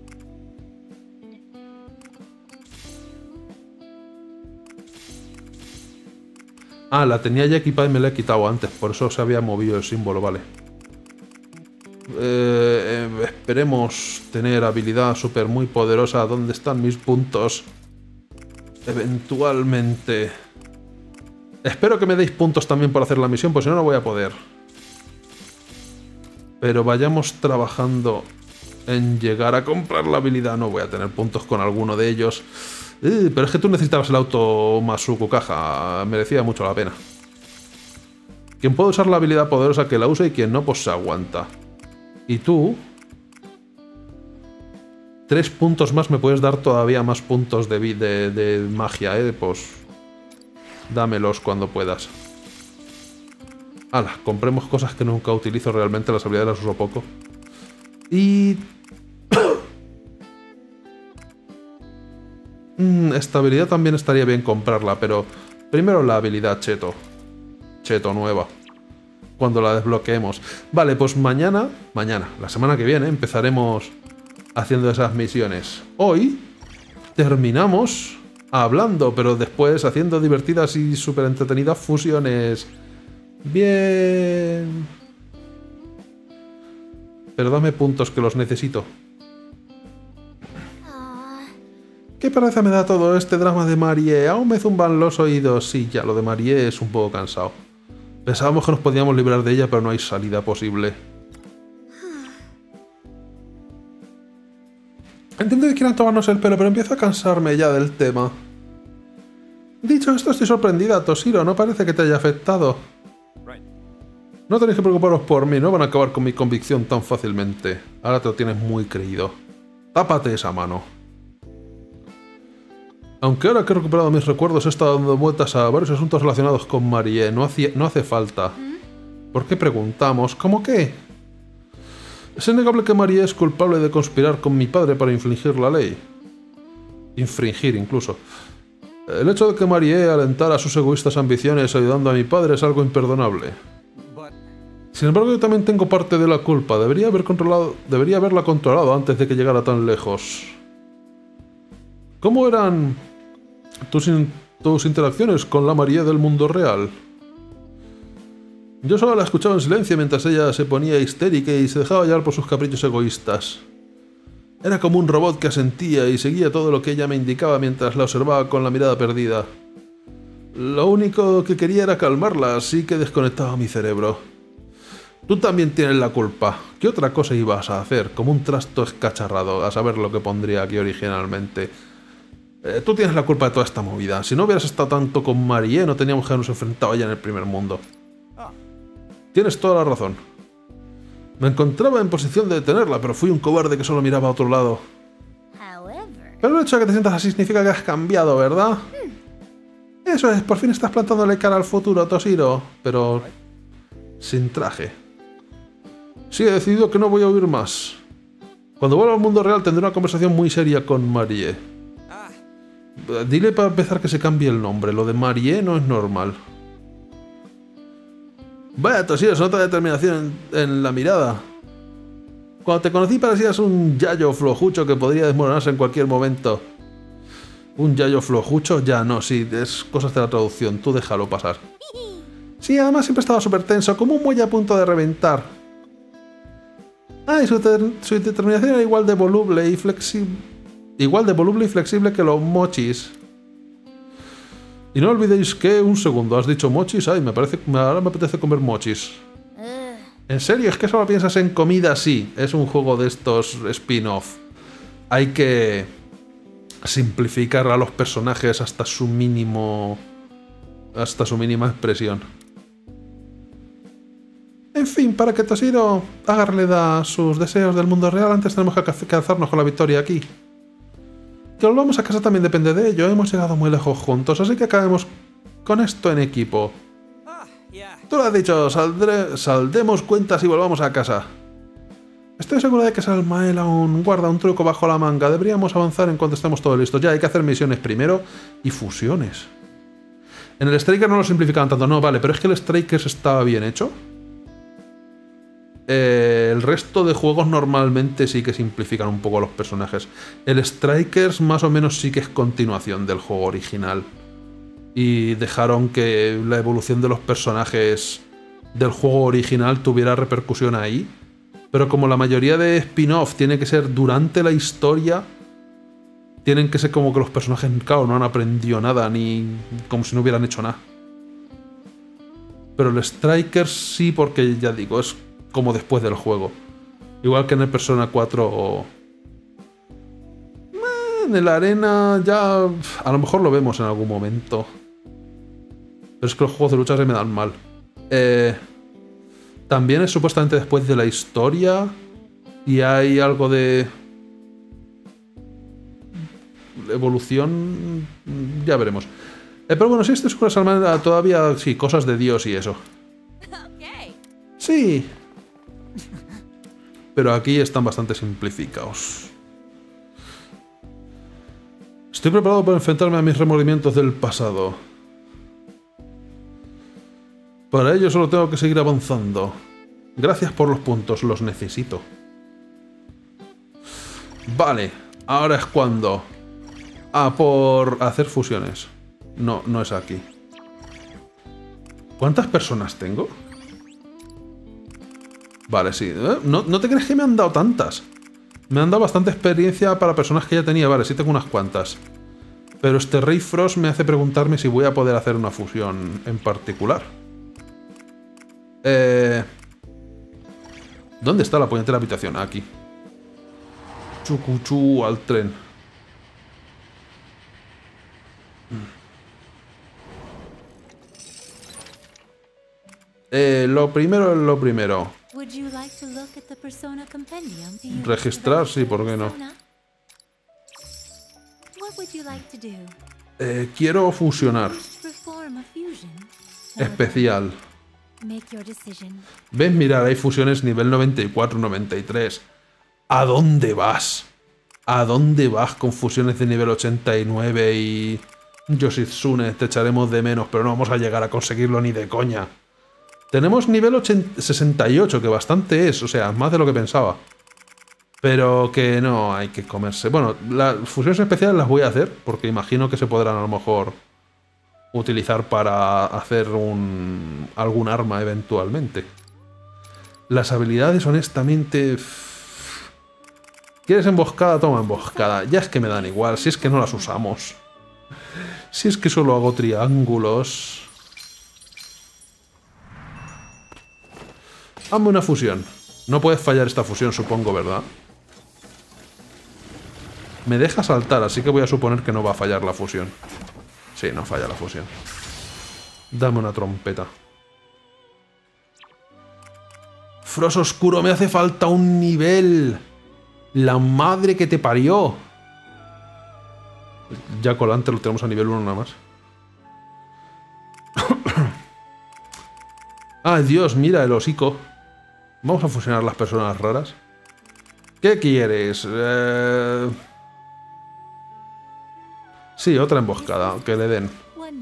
Ah, la tenía ya equipada y me la he quitado antes, por eso se había movido el símbolo, vale. Eh, eh, esperemos tener habilidad súper muy poderosa. ¿Dónde están mis puntos? Eventualmente. Espero que me deis puntos también por hacer la misión, pues si no, no voy a poder. Pero vayamos trabajando en llegar a comprar la habilidad. No voy a tener puntos con alguno de ellos. Eh, pero es que tú necesitabas el auto Masuku Caja. Merecía mucho la pena. Quien puede usar la habilidad poderosa que la use y quien no, pues se aguanta. Y tú... Tres puntos más me puedes dar todavía más puntos de, de, de magia, ¿eh? Pues... dámelos cuando puedas. Hala, compremos cosas que nunca utilizo realmente, las habilidades las uso poco. Y... mm, esta habilidad también estaría bien comprarla, pero... primero la habilidad cheto. Cheto nueva. Cuando la desbloqueemos. Vale, pues mañana... Mañana, la semana que viene, empezaremos haciendo esas misiones. Hoy terminamos... hablando, pero después haciendo divertidas y súper entretenidas fusiones. Bien. Pero dame puntos que los necesito. ¿Qué pereza me da todo este drama de Marie? Aún me zumban los oídos. Sí, ya, lo de Marie es un poco cansado. Pensábamos que nos podíamos librar de ella, pero no hay salida posible. Entiendo que quieran tomarnos el pelo, pero empiezo a cansarme ya del tema. Dicho esto, estoy sorprendida, Toshiro. No parece que te haya afectado. No tenéis que preocuparos por mí. No van a acabar con mi convicción tan fácilmente. Ahora te lo tienes muy creído. Tápate esa mano. Aunque ahora que he recuperado mis recuerdos he estado dando vueltas a varios asuntos relacionados con Marie. No, hacía, no hace falta. ¿Por qué preguntamos? ¿Cómo qué? Es innegable que Marie es culpable de conspirar con mi padre para infringir la ley. Infringir, incluso. El hecho de que Marie alentara sus egoístas ambiciones ayudando a mi padre es algo imperdonable. Sin embargo, yo también tengo parte de la culpa. Debería haber controlado, debería haberla controlado antes de que llegara tan lejos. ¿Cómo eran tus, in, tus interacciones con la Marie del mundo real? Yo solo la escuchaba en silencio mientras ella se ponía histérica y se dejaba llevar por sus caprichos egoístas. Era como un robot que asentía y seguía todo lo que ella me indicaba mientras la observaba con la mirada perdida. Lo único que quería era calmarla, así que desconectaba mi cerebro. Tú también tienes la culpa. ¿Qué otra cosa ibas a hacer? Como un trasto escacharrado, a saber lo que pondría aquí originalmente. Eh, tú tienes la culpa de toda esta movida. Si no hubieras estado tanto con Marie, no teníamos que habernos enfrentado ya en el primer mundo. Tienes toda la razón. Me encontraba en posición de detenerla, pero fui un cobarde que solo miraba a otro lado. Pero el hecho de que te sientas así significa que has cambiado, ¿verdad? Eso es, por fin estás plantándole cara al futuro, Toshiro. Pero... sin traje. Sí, he decidido que no voy a huir más. Cuando vuelva al mundo real tendré una conversación muy seria con Marie. Dile para empezar que se cambie el nombre. Lo de Marie no es normal. Vaya, Toshiro, se nota determinación en, en la mirada. Cuando te conocí parecías un yayo flojucho que podría desmoronarse en cualquier momento. ¿Un yayo flojucho? Ya, no, sí, es cosas de la traducción. Tú déjalo pasar. Sí, además siempre estaba súper tenso, como un muelle a punto de reventar. Ah, y su, su determinación era igual de voluble y flexible. Igual de voluble y flexible que los mochis. Y no olvidéis que... Un segundo, ¿has dicho mochis? Ay, me parece... ahora me apetece comer mochis. ¿En serio? ¿Es que solo piensas en comida? Sí, es un juego de estos spin-off. Hay que simplificar a los personajes hasta su mínimo... hasta su mínima expresión. En fin, para que Toshiro haga realidad sus deseos del mundo real, antes tenemos que calzarnos con la victoria aquí. Que volvamos a casa también depende de ello. Hemos llegado muy lejos juntos, así que acabemos con esto en equipo. Tú lo has dicho, saldré, saldemos cuentas y volvamos a casa. Estoy seguro de que Salmael aún guarda un truco bajo la manga. Deberíamos avanzar en cuanto estemos todos listos. Ya, hay que hacer misiones primero y fusiones. En el Striker no lo simplificaban tanto, no, vale, pero es que el Strikers estaba bien hecho. Eh, el resto de juegos normalmente sí que simplifican un poco los personajes. El Strikers más o menos sí que es continuación del juego original. Y dejaron que la evolución de los personajes del juego original tuviera repercusión ahí. Pero como la mayoría de spin-off tiene que ser durante la historia, tienen que ser como que los personajes, claro, no han aprendido nada, ni como si no hubieran hecho nada. Pero el Strikers sí, porque ya digo, es como después del juego. Igual que en el Persona cuatro o... En el Arena ya... a lo mejor lo vemos en algún momento. Pero es que los juegos de lucha se me dan mal. Eh, también es supuestamente después de la historia. Y hay algo de... evolución... ya veremos. Eh, pero bueno, si esto es una salmana, todavía sí, cosas de Dios y eso. Sí. Pero aquí están bastante simplificados. Estoy preparado para enfrentarme a mis remordimientos del pasado. Para ello solo tengo que seguir avanzando. Gracias por los puntos, los necesito. Vale, ahora es cuando... a por hacer fusiones. No, no es aquí. ¿Cuántas personas tengo? Vale, sí. ¿Eh? ¿No, ¿No te crees que me han dado tantas? Me han dado bastante experiencia para personas que ya tenía. Vale, sí tengo unas cuantas. Pero este Ray Frost me hace preguntarme si voy a poder hacer una fusión en particular. Eh... ¿Dónde está la puñetera habitación? Aquí. Chucuchú al tren. Eh, lo primero es lo primero. Registrar, sí, ¿por qué no? Eh, quiero fusionar. Especial. ¿Ves? Mirar, hay fusiones nivel noventa y cuatro, noventa y tres. ¿A dónde vas? ¿A dónde vas con fusiones de nivel ochenta y nueve y... Yoshitsune, te echaremos de menos, pero no vamos a llegar a conseguirlo ni de coña. Tenemos nivel sesenta y ocho, que bastante es, o sea, más de lo que pensaba. Pero que no hay que comerse. Bueno, las fusiones especiales las voy a hacer, porque imagino que se podrán a lo mejor utilizar para hacer un algún arma eventualmente. Las habilidades, honestamente... ¿Quieres emboscada? Toma emboscada. Ya es que me dan igual, si es que no las usamos. Si es que solo hago triángulos... Hazme una fusión. No puedes fallar esta fusión, supongo, ¿verdad? Me deja saltar, así que voy a suponer que no va a fallar la fusión. Sí, no falla la fusión. Dame una trompeta. Frost oscuro, me hace falta un nivel. La madre que te parió. Ya Colante lo tenemos a nivel uno nada más. Ay, Dios, mira el hocico. Vamos a fusionar las personas raras. ¿Qué quieres? Eh... Sí, otra emboscada, que le den.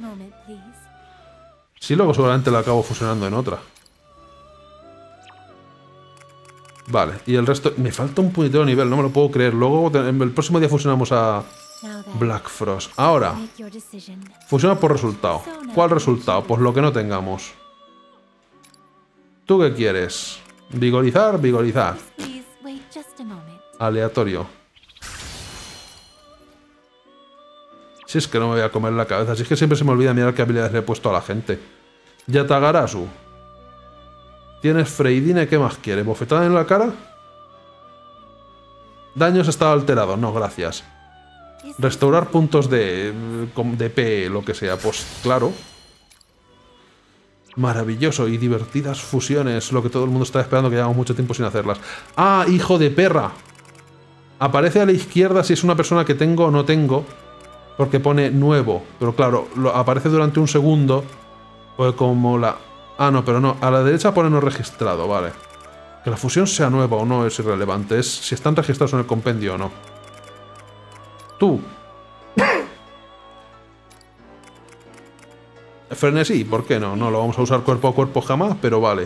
Sí, luego seguramente la acabo fusionando en otra. Vale, y el resto... Me falta un puñetero nivel, no me lo puedo creer. Luego, el próximo día fusionamos a Black Frost. Ahora, fusiona por resultado. ¿Cuál resultado? Pues lo que no tengamos. ¿Tú qué quieres? Vigorizar, vigorizar. Aleatorio. Si es que no me voy a comer la cabeza. Si es que siempre se me olvida mirar qué habilidades le he puesto a la gente. Yatagarasu. Tienes Freydine, ¿qué más quieres? ¿Bofetada en la cara? Daños estado alterado. No, gracias. Restaurar puntos de... de P, lo que sea. Pues claro. Maravilloso y divertidas fusiones. Lo que todo el mundo está esperando, que llevamos mucho tiempo sin hacerlas. ¡Ah, hijo de perra! Aparece a la izquierda si es una persona que tengo o no tengo. Porque pone nuevo. Pero claro, lo, aparece durante un segundo. Pues como la... Ah, no, pero no. A la derecha pone no registrado, vale. Que la fusión sea nueva o no es irrelevante. Es si están registrados en el compendio o no. Tú. Frenesí, ¿por qué no? No lo vamos a usar cuerpo a cuerpo jamás, pero vale.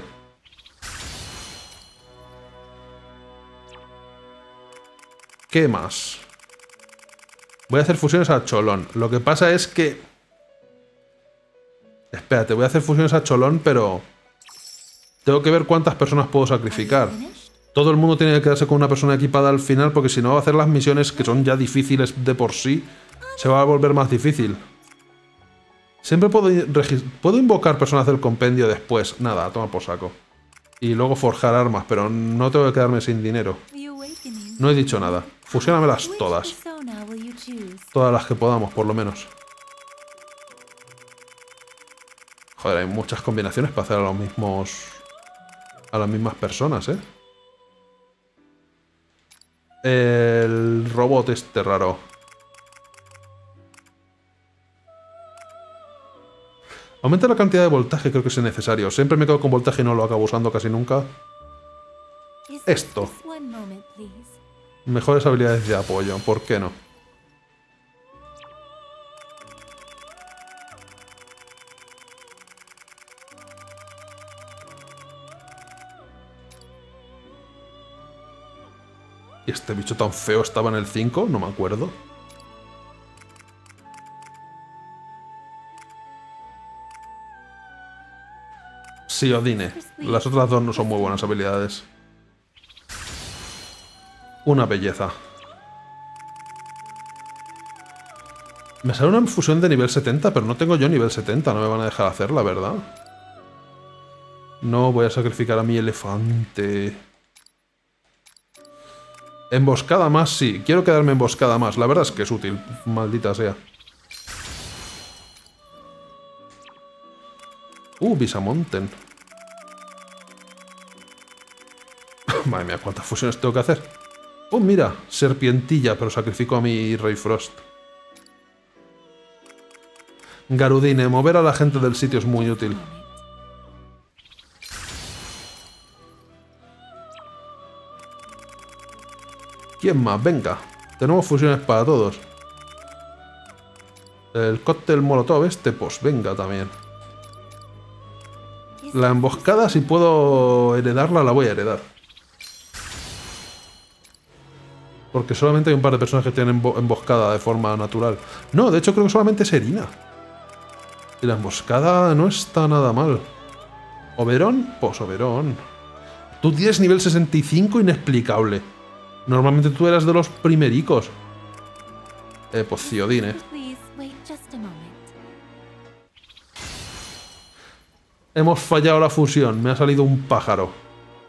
¿Qué más? Voy a hacer fusiones a Cholón. Lo que pasa es que... Espérate, voy a hacer fusiones a Cholón, pero... Tengo que ver cuántas personas puedo sacrificar. Todo el mundo tiene que quedarse con una persona equipada al final, porque si no va a hacer las misiones, que son ya difíciles de por sí, se va a volver más difícil. Siempre puedo, puedo invocar personas del compendio después. Nada, toma por saco. Y luego forjar armas, pero no tengo que quedarme sin dinero. No he dicho nada. Fusiónamelas todas. Todas las que podamos, por lo menos. Joder, hay muchas combinaciones para hacer a los mismos... A las mismas personas, ¿eh? El robot este raro. Aumenta la cantidad de voltaje, creo que es necesario. Siempre me quedo con voltaje y no lo acabo usando casi nunca. Esto. Mejores habilidades de apoyo, ¿por qué no? ¿Y este bicho tan feo estaba en el cinco? No me acuerdo. Sí, Odine. Las otras dos no son muy buenas habilidades. Una belleza. Me sale una fusión de nivel setenta, pero no tengo yo nivel setenta. No me van a dejar hacerla, ¿verdad? No, voy a sacrificar a mi elefante. Emboscada más, sí. Quiero quedarme emboscada más. La verdad es que es útil. Maldita sea. Uh, Visamonten. Madre mía, ¿cuántas fusiones tengo que hacer? Oh, mira, serpientilla, pero sacrifico a mi Rey Frost. Garudine, mover a la gente del sitio es muy útil. ¿Quién más? Venga, tenemos fusiones para todos. El cóctel molotov este, pues venga también. La emboscada, si puedo heredarla, la voy a heredar. Porque solamente hay un par de personas que tienen emboscada de forma natural. No, de hecho creo que solamente es Irina. Y la emboscada no está nada mal. ¿Oberón? Pues Oberón. Tú tienes nivel sesenta y cinco inexplicable. Normalmente tú eras de los primericos. Eh, pues Ciodine. Hemos fallado la fusión. Me ha salido un pájaro.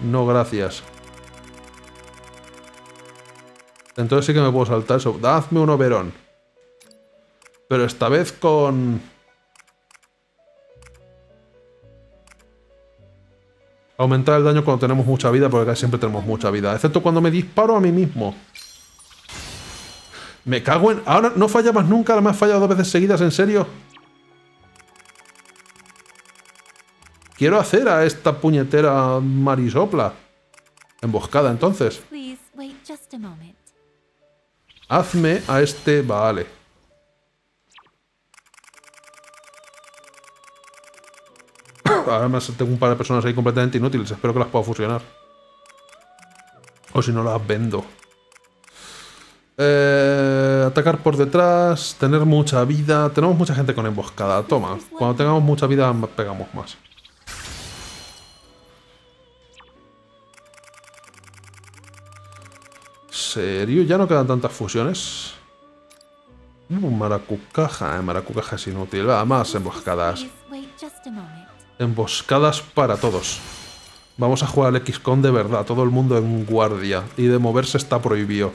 no gracias. Entonces sí que me puedo saltar eso. Hazme un oberón. Pero esta vez con... aumentar el daño cuando tenemos mucha vida, porque casi siempre tenemos mucha vida. Excepto cuando me disparo a mí mismo. Me cago en... Ahora no falla más nunca, ahora me has fallado dos veces seguidas, ¿en serio? Quiero hacer a esta puñetera marisopla. Emboscada, entonces. Please wait just a moment. Hazme a este... Vale. Además tengo un par de personas ahí completamente inútiles. Espero que las pueda fusionar. O si no, las vendo. Eh, atacar por detrás. Tener mucha vida. Tenemos mucha gente con emboscada. Toma. Cuando tengamos mucha vida, pegamos más. ¿Serio? ¿Ya no quedan tantas fusiones? Uh, maracucaja. Eh, maracucaja es inútil. Va, más emboscadas. Emboscadas para todos. Vamos a jugar al equis com de verdad. Todo el mundo en guardia. Y de moverse está prohibido.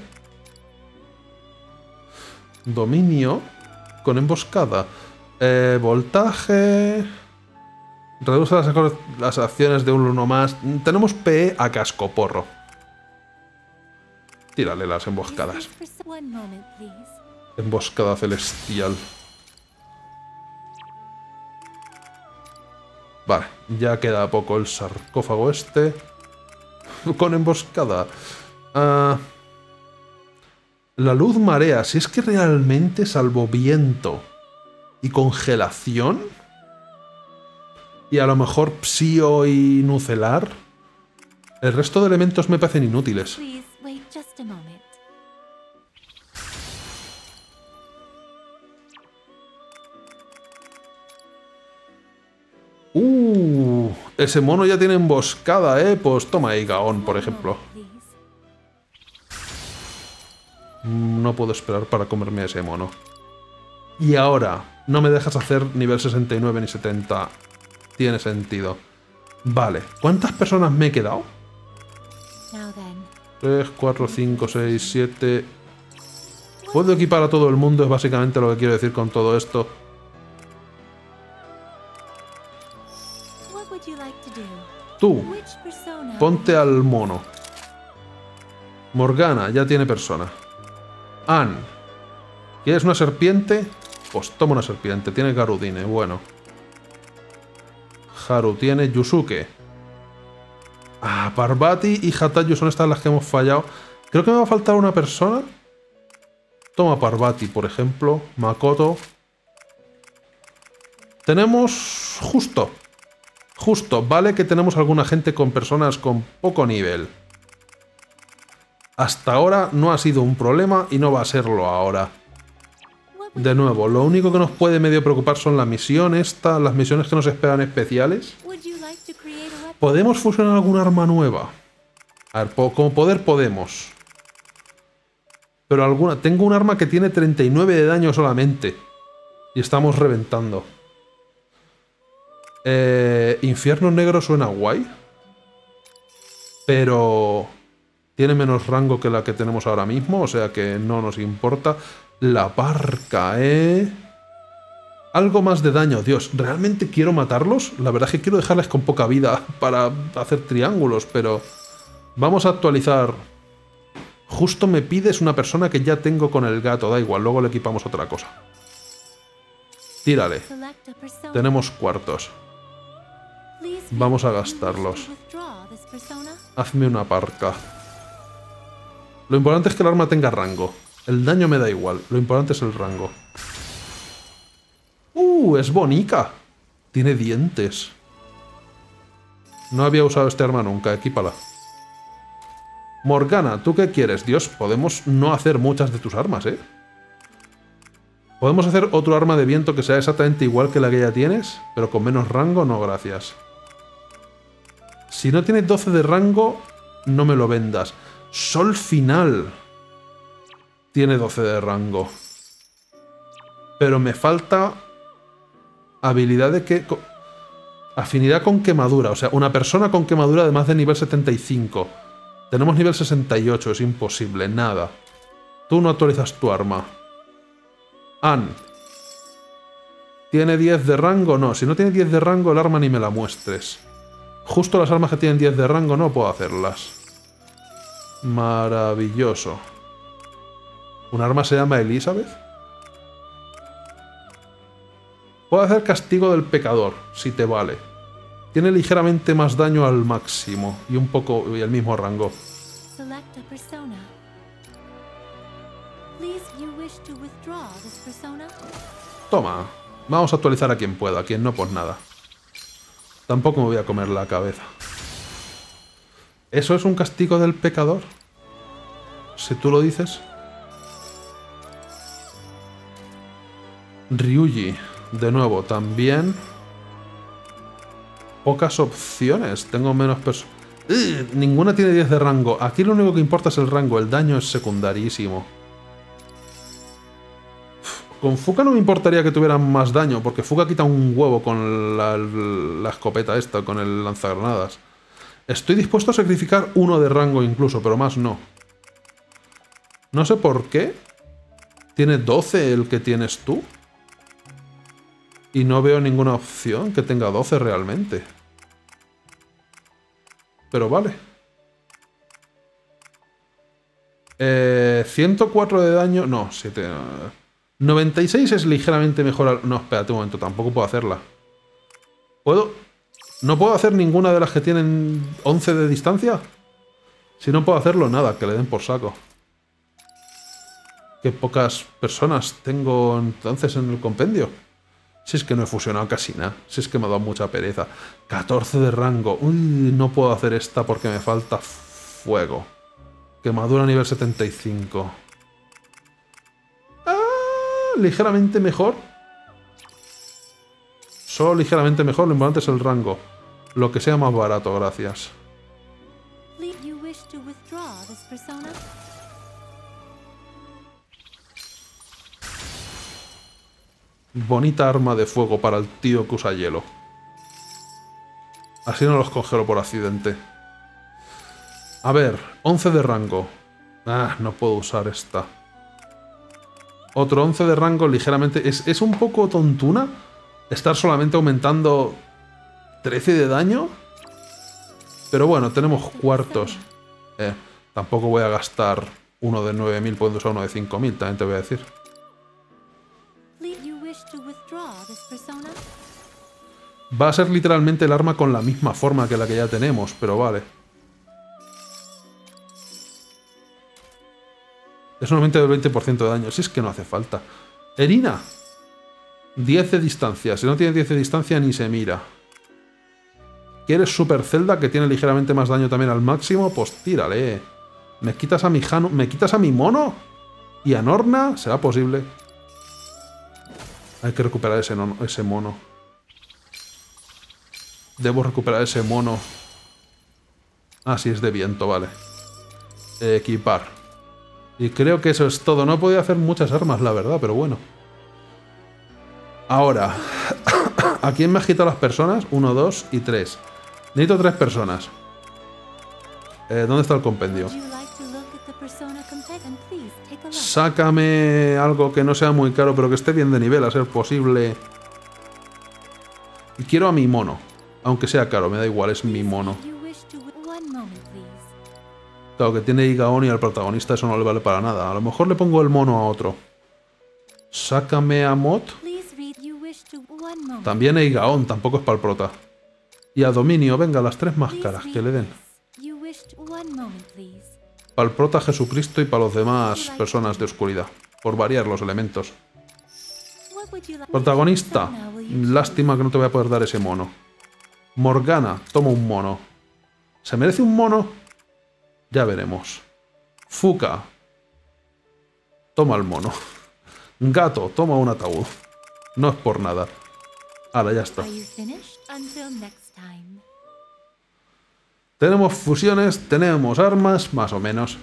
Dominio. Con emboscada. Eh, voltaje. Reduce las, las acciones de uno más. Tenemos P E a cascoporro. Tírale las emboscadas. Emboscada celestial. Vale, ya queda poco el sarcófago este. Con emboscada. Uh, la luz marea. Si es que realmente, salvo viento y congelación, y a lo mejor psío y nucelar, el resto de elementos me parecen inútiles. Uh, ese mono ya tiene emboscada, eh. Pues toma ahí, Gaón, por ejemplo. No puedo esperar para comerme a ese mono. Y ahora, no me dejas hacer nivel sesenta y nueve ni setenta. Tiene sentido. Vale, ¿cuántas personas me he quedado? tres, cuatro, cinco, seis, siete... ¿Puedo equipar a todo el mundo? Es básicamente lo que quiero decir con todo esto. Tú, ponte al mono. Morgana, ya tiene persona. Ann, ¿quieres una serpiente? Pues toma una serpiente. Tiene Garudine, bueno. Haru tiene Yusuke. Ah, Parvati y Hatayu son estas las que hemos fallado. Creo que me va a faltar una persona. Toma Parvati, por ejemplo. Makoto. Tenemos justo. Justo. Vale que tenemos alguna gente con personas con poco nivel. Hasta ahora no ha sido un problema y no va a serlo ahora. De nuevo, lo único que nos puede medio preocupar son la misión esta, las misiones que nos esperan especiales. ¿Podemos fusionar alguna arma nueva? A ver, como poder podemos. Pero alguna... Tengo un arma que tiene treinta y nueve de daño solamente. Y estamos reventando. Eh, Infierno Negro suena guay. Pero... tiene menos rango que la que tenemos ahora mismo, o sea que no nos importa. La barca, ¿eh? Algo más de daño. Dios, ¿realmente quiero matarlos? La verdad es que quiero dejarles con poca vida para hacer triángulos, pero... Vamos a actualizar. Justo me pides una persona que ya tengo con el gato. Da igual, luego le equipamos otra cosa. Tírale. Tenemos cuartos. Vamos a gastarlos. Hazme una parca. Lo importante es que el arma tenga rango. El daño me da igual. Lo importante es el rango. ¡Uh! Es bonica. Tiene dientes. No había usado este arma nunca. Equípala. Morgana, ¿tú qué quieres? Dios, podemos no hacer muchas de tus armas, ¿eh? ¿Podemos hacer otro arma de viento que sea exactamente igual que la que ya tienes? Pero con menos rango, no, gracias. Si no tiene doce de rango, no me lo vendas. Sol final. Tiene doce de rango. Pero me falta habilidad de que... Afinidad con quemadura. O sea, una persona con quemadura de más de nivel setenta y cinco. Tenemos nivel sesenta y ocho. Es imposible. Nada. Tú no actualizas tu arma. Ann. ¿Tiene diez de rango? No. Si no tiene diez de rango, el arma ni me la muestres. Justo las armas que tienen diez de rango no puedo hacerlas. Maravilloso. ¿Un arma se llama Elizabeth? Puedo hacer castigo del pecador, si te vale. Tiene ligeramente más daño al máximo y un poco y el mismo rango. Select a persona. Please, you wish to withdraw this persona? Toma, vamos a actualizar a quien pueda, a quien no, pues nada. Tampoco me voy a comer la cabeza. ¿Eso es un castigo del pecador? Si tú lo dices. Ryuji, de nuevo, también. Pocas opciones. Tengo menos personas. Ninguna tiene diez de rango. Aquí lo único que importa es el rango. El daño es secundarísimo. Con Fuka no me importaría que tuvieran más daño, porque Fuka quita un huevo con la, la escopeta esta, con el lanzagranadas. Estoy dispuesto a sacrificar uno de rango incluso, pero más no. No sé por qué. Tiene doce el que tienes tú. Y no veo ninguna opción que tenga doce realmente. Pero vale. Eh, ciento cuatro de daño... No, siete... noventa y seis es ligeramente mejor... Al... No, espérate un momento, tampoco puedo hacerla. ¿Puedo? ¿No puedo hacer ninguna de las que tienen once de distancia? Si no puedo hacerlo, nada, que le den por saco. Qué pocas personas tengo entonces en el compendio. Si es que no he fusionado casi nada. Si es que me ha dado mucha pereza. catorce de rango. Uy, no puedo hacer esta porque me falta fuego. Quemadura nivel setenta y cinco. Ah, ligeramente mejor. Solo ligeramente mejor. Lo importante es el rango. Lo que sea más barato, gracias. You wish to withdraw this persona? Bonita arma de fuego para el tío que usa hielo. Así no los congelo por accidente. A ver, once de rango. Ah, no puedo usar esta. Otro once de rango ligeramente... Es, es un poco tontuna estar solamente aumentando trece de daño. Pero bueno, tenemos cuartos. Eh, tampoco voy a gastar uno de nueve mil, puedo usar uno de cinco mil, también te voy a decir. Va a ser literalmente el arma con la misma forma que la que ya tenemos, pero vale. Es un aumento del veinte por ciento de daño, si es que no hace falta. Erina. diez de distancia. Si no tiene diez de distancia ni se mira. ¿Quieres Super Zelda que tiene ligeramente más daño también al máximo? Pues tírale. ¿Me quitas a mi Hanu? ¿Me quitas a mi mono? ¿Y a Norna? ¿Será posible? Hay que recuperar ese, no, ese mono. Debo recuperar ese mono. Ah, sí, es de viento, vale. Equipar. Y creo que eso es todo. No he podido hacer muchas armas, la verdad, pero bueno. Ahora. ¿A quién me agita las personas? Uno, dos y tres. Necesito tres personas. Eh, ¿Dónde está el compendio? Sácame algo que no sea muy caro, pero que esté bien de nivel, a ser posible. Y quiero a mi mono. Aunque sea caro, me da igual, es mi mono. Claro, que tiene Igaon y al protagonista eso no le vale para nada. A lo mejor le pongo el mono a otro. Sácame a Mot. También a Igaon, tampoco es para el prota. Y a Dominio, venga, las tres máscaras que le den. Para el prota Jesucristo y para los demás personas de oscuridad. Por variar los elementos. Protagonista. Lástima que no te voy a poder dar ese mono. Morgana, toma un mono. ¿Se merece un mono? Ya veremos. Fuka. Toma el mono. Gato, toma un ataúd. No es por nada. Ahora ya está. Tenemos fusiones, tenemos armas, más o menos.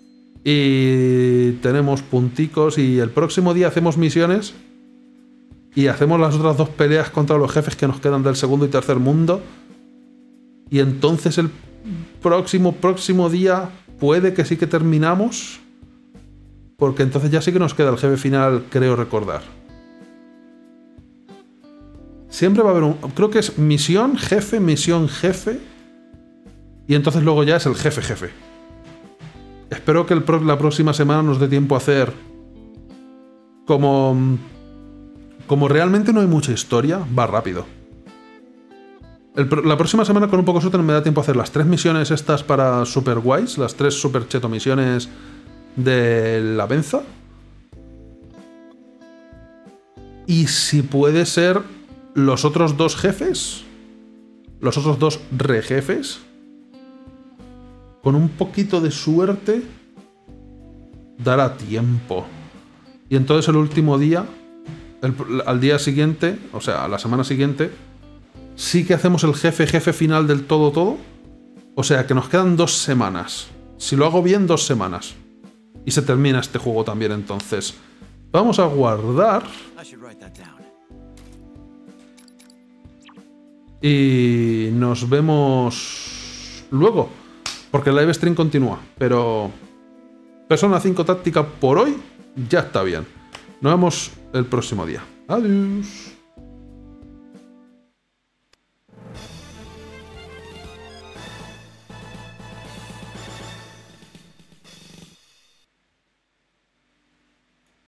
Y tenemos punticos y el próximo día hacemos misiones. y hacemos las otras dos peleas contra los jefes que nos quedan del segundo y tercer mundo. Y entonces el próximo, próximo día puede que sí que terminamos. Porque entonces ya sí que nos queda el jefe final, creo recordar. Siempre va a haber un... Creo que es misión, jefe, misión, jefe. Y entonces luego ya es el jefe, jefe. Espero que el pro, la próxima semana nos dé tiempo a hacer... Como... Como realmente no hay mucha historia, va rápido. El, la próxima semana, con un poco de suerte, me da tiempo a hacer las tres misiones estas para super guays. Las tres super cheto misiones de la Venza. Y si puede ser los otros dos jefes. Los otros dos rejefes. Con un poquito de suerte dará tiempo. Y entonces el último día, el, al día siguiente, o sea, a la semana siguiente, sí que hacemos el jefe jefe final del todo todo. O sea, que nos quedan dos semanas. Si lo hago bien, dos semanas. Y se termina este juego también, entonces. Vamos a guardar. Y nos vemos luego. Porque el live stream continúa. Pero Persona cinco Táctica por hoy ya está bien. Nos vemos el próximo día. Adiós.